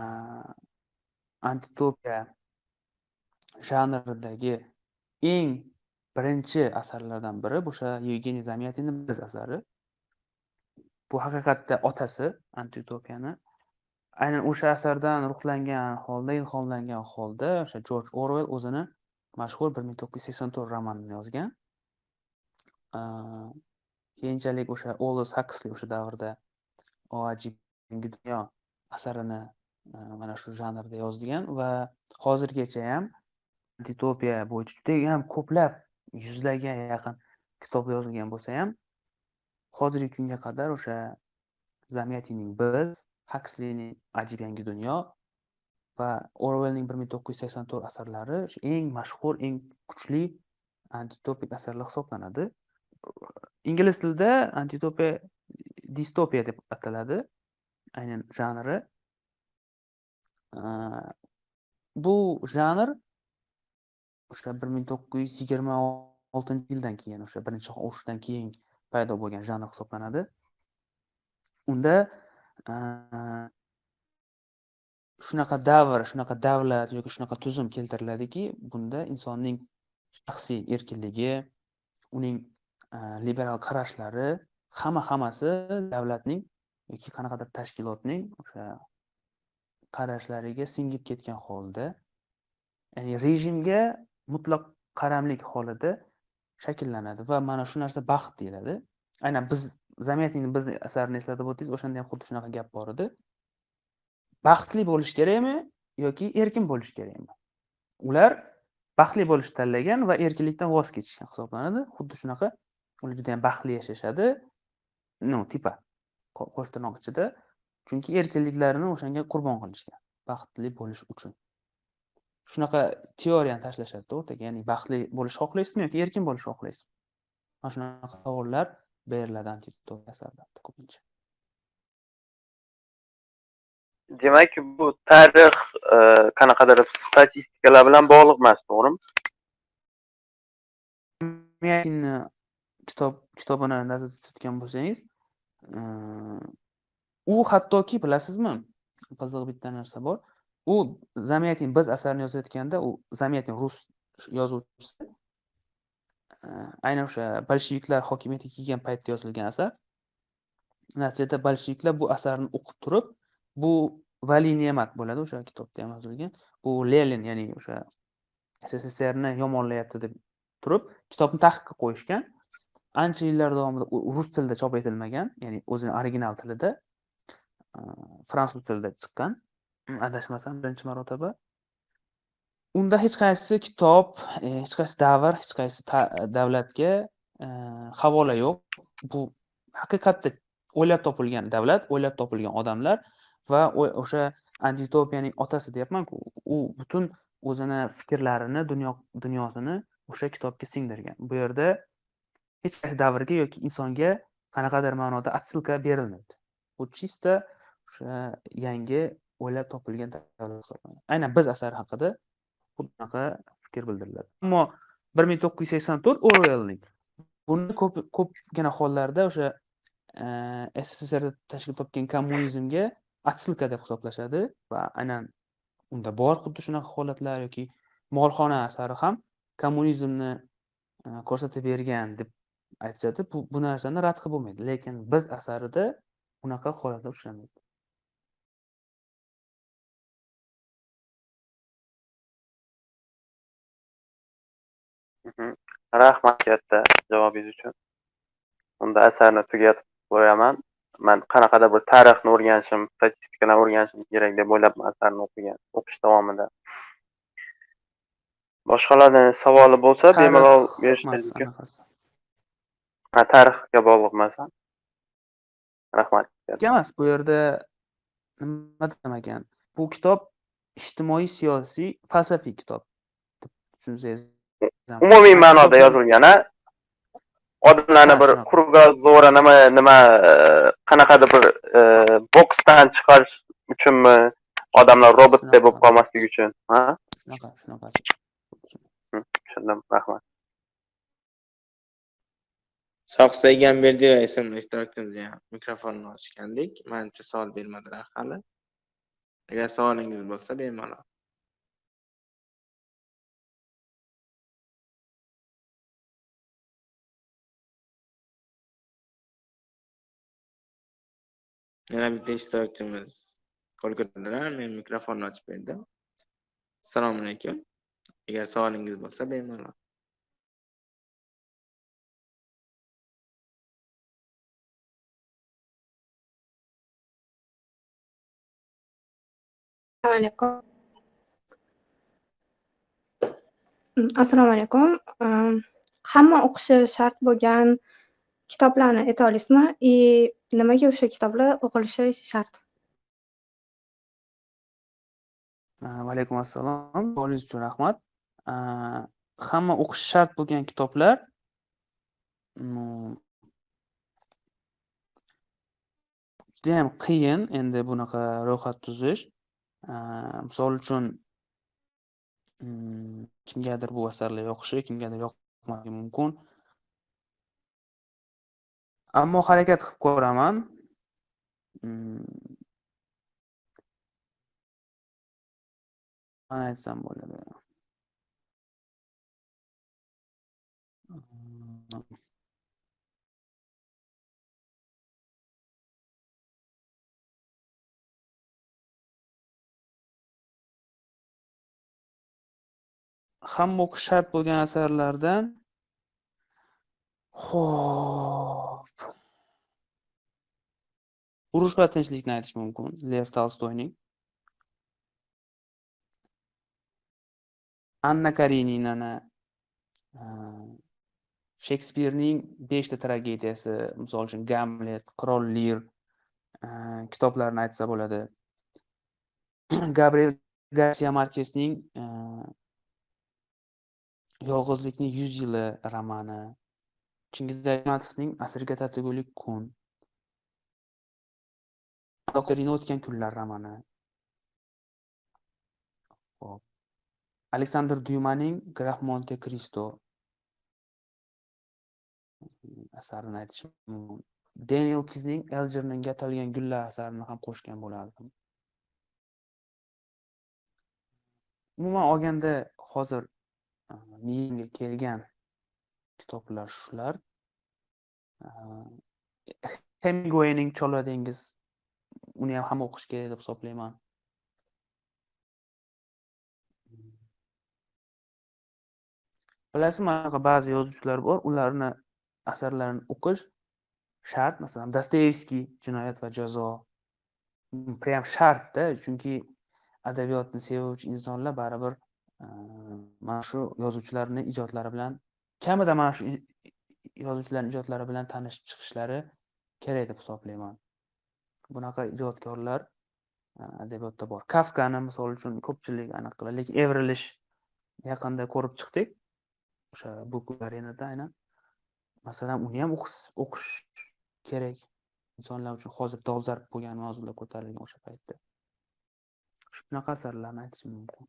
antitopiya janridagi eng birinchi asarlardan biri o'sha Yevgeniy Zamyatinning Biz asari. Bu haqiqatda otasi antitopiyani. Aynan o'sha asardan ruhlangan holda, ilhomlangan holda o'sha Jorj Orwell o'zini mashhur 1984 romanini yozgan. Keyinchalik o'sha Aldous Huxley o'sha davrda Ajib yangi dunyo asarini mana shu janrda yozgan va hozirgacha ham antitopiya bo'yicha juda ham ko'plab yuzlarga yaqin kitoblar yozilgan bo'lsa ham, hozirgi kunga qadar o'sha Zamyatinning Biz, Huxleyning Ajib yangi dunyo va Orwellning 1984 asarlari eng mashhur, eng kuchli antitopik asarlar hisoblanadi. Ingliz tilida antitopiya distopiya deb ataladi. Aynan janri. Bu janr o'sha 1926-yildan keyin, o'sha birinchi urushdan keyin paydo bo'lgan janr hisoblanadi. Unda shunaqa davr, shunaqa davlat yoki shunaqa tuzum keltiriladiki, bunda insonning shaxsiy erkinligi, uning liberal qarashlari hammasi davlatning yoki qanaqadir tashkilotning o'sha qarashlariga singib ketgan holda, ya'ni rejimga mutlaq qaramlik holida shakllanadi va mana shu narsa baxt deyiladi. Aynan biz Zamyatinning Biz asarini eslatib o'tdingiz, o'shanda ham xuddi shunaqa gap bor edi. Baxtli bo'lish kerakmi yoki erkin bo'lish kerakmi? Ular baxtli bo'lishni tanlagan va erkinlikdan voz kechishgan hisoblanadi. Xuddi shunaqa ular juda ham baxtli yashashadi. Tipa qo'sh tirnoq ichida. Chunki erkinliklarini o'shanga qurbon qilishgan, baxtli bo'lish uchun. Shunaqa teoriyani tashlashadi o'rtaga, ya'ni baxtli bo'lishni xohlaysizmi yoki erkin bo'lishni xohlaysizmi? Mana shunaqa savollar beriladi antitopiya asarlarida ko'pincha. Demak, bu tarix qanaqadir statistikalar bilan bog'liq emas, to'g'rimi? Zamyatinni kitobini nazarda tutgan bo'lsangiz, u hattoki bilasizmi, qiziq bitta narsa bor. U Zamyatin Biz asarini yozayotganda, u Zamyatin rus yozuvchisi, aynan o'sha bolsheviklar hokimiyatga kelgan paytda yozilgan asar. Natijada bolsheviklar bu asarni o'qib turib, bu vali ne'mat bo'ladi, o'sha kitobda ham yozilgan. Bu Lenin, ya'ni o'sha SSSRni yomonlayapti deb turib, kitobni taqiqqa qo'yishgan. Ancha yillar davomida rus tilida chop etilmagan, ya'ni o'zining original tilida, fransuz tilida chiqqan. Adashmasam birinchi marotaba. Unda hech qaysi kitob, hech qaysi davr, hech qaysi davlatga havola yo'q. Bu haqiqatda o'ylab topilgan davlat, o'ylab topilgan odamlar va o'sha antitopiyaning otasi deyapman-ku, u butun o'zini fikrlarini, dunyosini o'sha kitobga singdirgan. Bu yerda hech qaysi davrga yoki insonga qanaqadir ma'noda отсылка berilmaydi. Bu chista o'sha yangi o'ylab topilgan davlat hisoblanadi. Aynan biz asar haqida bunaqa fikr bildiriladi. Ammo 1984 Orwellning buni ko'pgina hollarda o'sha SSSRda tashkil topgan kommunizmga отсылка deb hisoblashadi va aynan unda bor xuddi shunaqa holatlar yoki Molxona asari ham kommunizmni ko'rsatib bergan deb aytishadi. Bu narsani rad qilib bo'lmaydi, lekin biz asarida unaqa holatlar uchramaydi. Rahmat katta javobingiz uchun. Unda asarni tugatib qo'yaman. Men qanaqadir bir tarixni o'rganishim, statistikani o'rganishim kerak deb o'ylab asarni o'qish davomida. Boshqalarning savoli bo'lsa, bemalol berishingiz mumkin. Tarixga bog'liq emasmi? Rahmat. Emas, bu yerda nima demagan? Bu kitob ijtimoiy, siyosiy, falsafiy kitob deb tushunsangiz. Umumiy ma'noda yozilgan-a? Odamlarni bir qurg'oz zo'ra nima qanaqadir bir boksdan chiqarish uchunmi, odamlar robotday bo'lib qolmasligi uchun, ha? Shunaqa. Tushundim, rahmat. Shoxsa Egamberdiyeva ismli ishtirokchimizga mikrofonni ochgandik. Menimcha savol bermadilar hali. Agar savolingiz bo'lsa, bemalol. Yana bitta ishtirokchimiz qo'l ko'tardilar. Men mikrofonni ochib berdim. Assalomu alaykum. Agar savolingiz bo'lsa, bemalol. Assalomu alaykum. Hamma o'qishi shart bo'lgan kitoblarni ayta olasizmi? Nimaga o'sha kitoblar o'qilishi shart? Va alaykum assalom. Savolingiz uchun rahmat. Hamma o'qish shart bo'lgan kitoblar judayam qiyin endi bunaqa ro'yxat tuzish. Misol uchun kimgadir bu asarlar yoqishi, kimgadir yoqmasligi mumkin. Ammo harakat qilib ko'raman. Mana aytsam bo'ladi. Hamma o'qish shart bo'lgan asarlardan xo'p, Urush va tinchlikni aytish mumkin. Lev Tolstoyning. Anna Kareninani, Shekspirning 5 ta tragediyasi, misol uchun Gamlet, Qirol Lir kitoblarini aytsa bo'ladi. Gabriel Garcia Marquezning Yolg'izlikning 100 yili romani, Chingiz Aytmatovning Asrga tatigulik kun, Doktorning o'tgan kunlar romani, Aleksandr Dyumaning Graf Monte Cristo asarini aytish mumkin. Daniel Kizning Algerninga atalgan gullar asarini ham qo'shgan bo'lardim. Umuman olganda hozir miyamga kelgan kitoblar shular. Hemingwayning Chola dengiz, uni ham hamma o'qish kerak deb hisoblayman. Bilasizmi, ba'zi yozuvchilar bor, ularni asarlarini o'qish shart. Masalan, Dostoyevskiy Jinoyat va jazo prям shart-da, chunki adabiyotni sevuvchi insonlar baribir mana shu yozuvchilarning ijodlari bilan kamida mana shu yozuvchilarning ijodlari bilan tanishib chiqishlari kerak deb hisoblayman. Bunaqa ijodkorlar adabiyotda bor. Kafkani misol uchun ko'pchilik aniq qiladi, lekin evrilish yaqinda ko'rib chiqdik. O'sha Book Arena'da aynan. Masalan, uni ham o'qish kerak insonlar uchun hozir dolzarb bo'lgan mavzular ko'tarilgan o'sha paytda. Shunaqa asarlarni aytishim mumkin.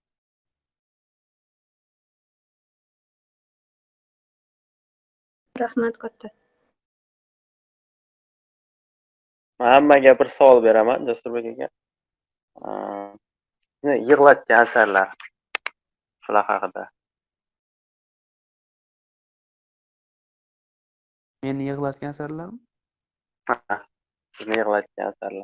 Rahmat katta. Hammaga bir savol beraman Jasurbek aka. Yig'latgan asarlar shular haqida. Meni yig'latgan asarlarmi? Sizni yig'latgan asarlar.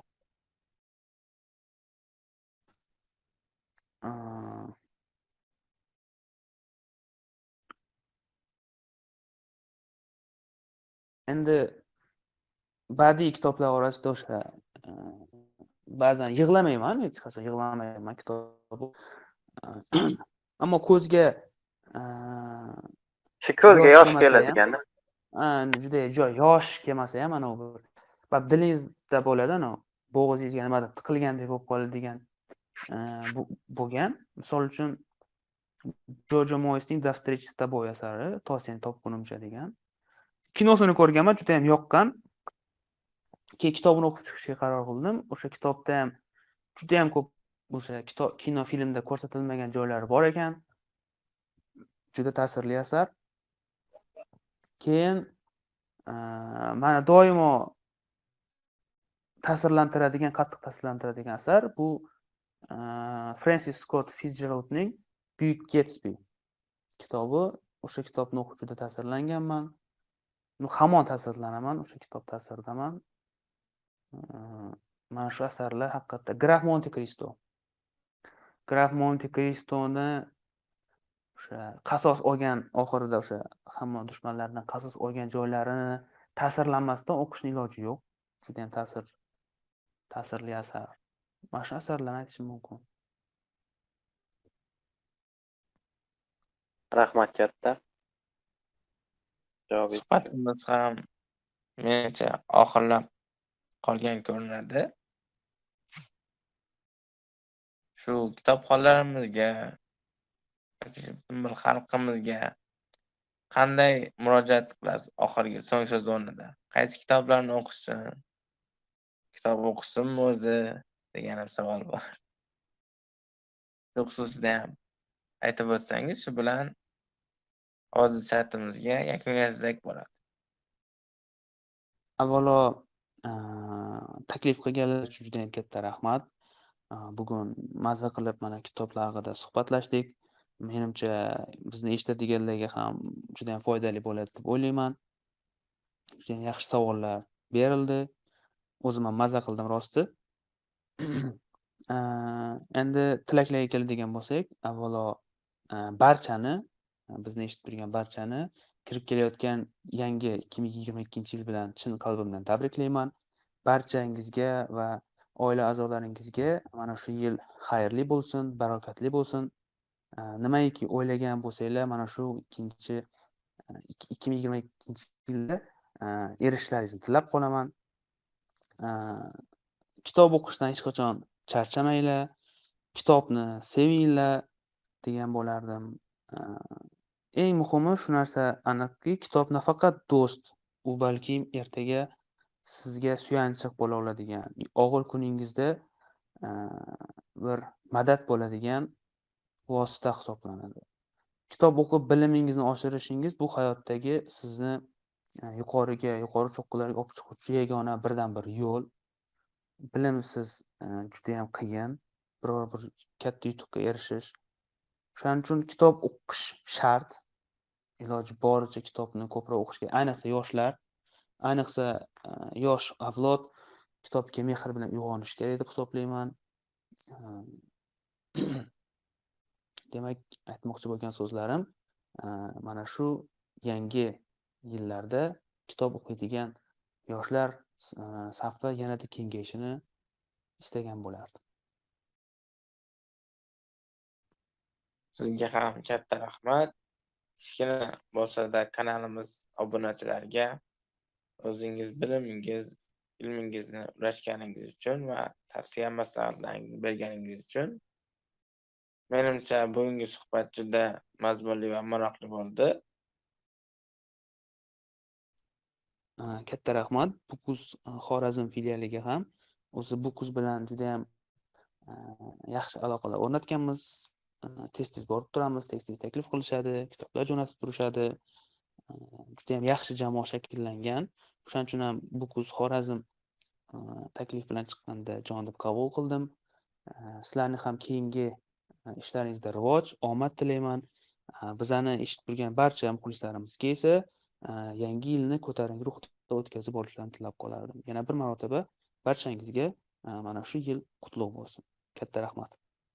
Endi badiiy kitoblar orasida o'sha ba'zan yig'lamayman, hech qachon yig'lamayman kitob. Ammo ko'zga Shu ko'zga yosh kelmasa ham, keladigan. juda yosh kelmasa ham ana bir dilingizda bo'ladi, ana bo'g'zingizga nimadir tiqilgandek bo'lib qoladigan bo'lgan. Misol uchun Jojo Moyesning The Stretch is the Boy asari, To seni topgunimcha degan. Kinosini ko'rganman, juda ham yoqqan. Keyin kitobini o'qib chiqishga qaror qildim. O'sha kitobda ham juda ham ko'p o'sha kino filmda ko'rsatilmagan joylari bor ekan. Juda ta'sirli asar. Keyin mana doimo qattiq ta'sirlantiradigan asar bu Francis Scott Fitzgeraldning Buyuk Gatsby kitobi. O'sha kitobni o'qib juda ta'sirlanganman. Hamon ta'sirlanaman, o'sha kitob ta'siridaman. Mana shu asarlar haqiqatda Graf Monte Cristo. Graf Monte Cristoni o'sha qasos olgan oxirida o'sha hamma dushmanlardan qasos olgan joylarini ta'sirlanmasdan o'qishning iloji yo'q. Juda ham ta'sirli asar. Mana shu asarlarni aytishim mumkin. Rahmat katta. Suhbatimiz ham menimcha oxirlab qolgan ko'rinadi. Shu kitobxonlarimizga yoki xalqimizga qanday murojaat qilasiz oxirgi so'ng so'z o'rnida? Qaysi kitoblarni o'qisin? Kitob o'qisinmi o'zi degan savol bor. Shu xususida ham aytib o'tsangiz, shu bilan hozir chatimizga yakun yasasak bo'ladi. Avvalo taklif qilganlar uchun juda ham katta rahmat. Bugun mazza qilib mana kitoblar haqida suhbatlashdik. Menimcha bizni eshitadiganlarga ham juda ham foydali bo'ladi deb o'ylayman. Juda ham yaxshi savollar berildi. O'zim ham mazza qildim rosti. Endi tilaklarga keladigan bo'lsak, avvalo barchani, bizni eshitib turgan barchani kirib kelayotgan yangi 2022-yil bilan chin qalbimdan tabriklayman. Barchangizga va oila a'zolaringizga mana shu yil xayrli bo'lsin, barakatli bo'lsin. Nimaiki o'ylagan bo'lsanglar, mana shu 2022-yilda erishishlaringizni tilab qolaman. Kitob o'qishdan hech qachon charchamanglar, kitobni sevinglar degan bo'lardim. Eng muhimi shu narsa aniqki, kitob nafaqat do'st, u balkim ertaga sizga suyanchiq bo'la oladigan, og'ir kuningizda bir madad bo'ladigan vosita hisoblanadi. Kitob o'qib bilimingizni oshirishingiz bu hayotdagi sizni yuqori cho'qqilarga olib chiquvchi yagona birdan bir yo'l. Bilimsiz juda ham qiyin, biror bir katta yutuqqa erishish. Shuning uchun kitob o'qish shart. Iloji boricha kitobni ko'proq o'qishga, ayniqsa yoshlar, ayniqsa yosh avlod kitobga mehr bilan uyg'onish kerak deb hisoblayman. Demak, aytmoqchi bo'lgan so'zlarim mana shu yangi yillarda kitob o'qiydigan yoshlar safi yanada kengayishini istagan bo'lardim. Sizga ham katta rahmat. kichkina bo'lsa-da kanalimiz obunachilariga o'zingiz bilimingiz, ilmingizni ulashganingiz uchun va tavsiya maslahatlaringizni berganingiz uchun menimcha bugungi suhbat juda mazmunli va maroqli bo'ldi. Katta rahmat. Bukuz Xorazm filialiga ham o'zi Bukuz bilan juda ham yaxshi aloqalar o'rnatganmiz. Tez-tez borib turamiz, tez-tez taklif qilishadi, kitoblar jo'natib turishadi. Juda ham yaxshi jamoa shakllangan. O'shaning uchun ham Bukuz Xorazm taklif bilan chiqqanda jon deb qabul qildim. Sizlarni ham keyingi ishlaringizda rivoj, omad tilayman. Bizani eshitib turgan barcha muxlislarimizga esa yangi yilni ko'tarinki ruhda o'tkazib olishlarini tilab qolardim. Yana bir marotaba barchangizga mana shu yil qutlug' bo'lsin. Katta rahmat.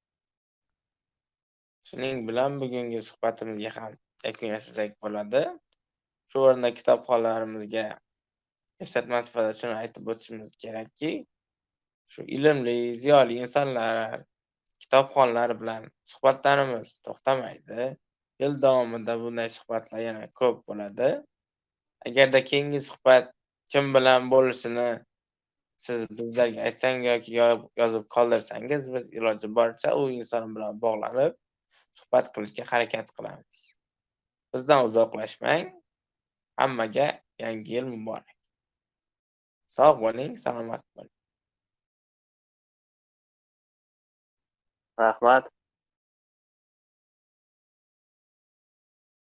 Shuning bilan bugungi suhbatimizga ham yakun yasasak bo'ladi. Shu o'rinda kitobxonlarimizga eslatma sifatida shuni aytib o'tishimiz kerakki, shu ilmli, ziyoli insonlar, kitobxonlar bilan suhbatlarimiz to'xtamaydi. Yil davomida bunday suhbatlar yana ko'p bo'ladi. Agarda keyingi suhbat kim bilan bo'lishini siz bizlarga aytsangiz yoki yozib qoldirsangiz, biz iloji boricha u inson bilan bog'lanib suhbat qilishga harakat qilamiz. Bizdan uzoqlashmang. Hammaga yangi yil muborak. Sog' bo'ling, salomat bo'ling. Rahmat.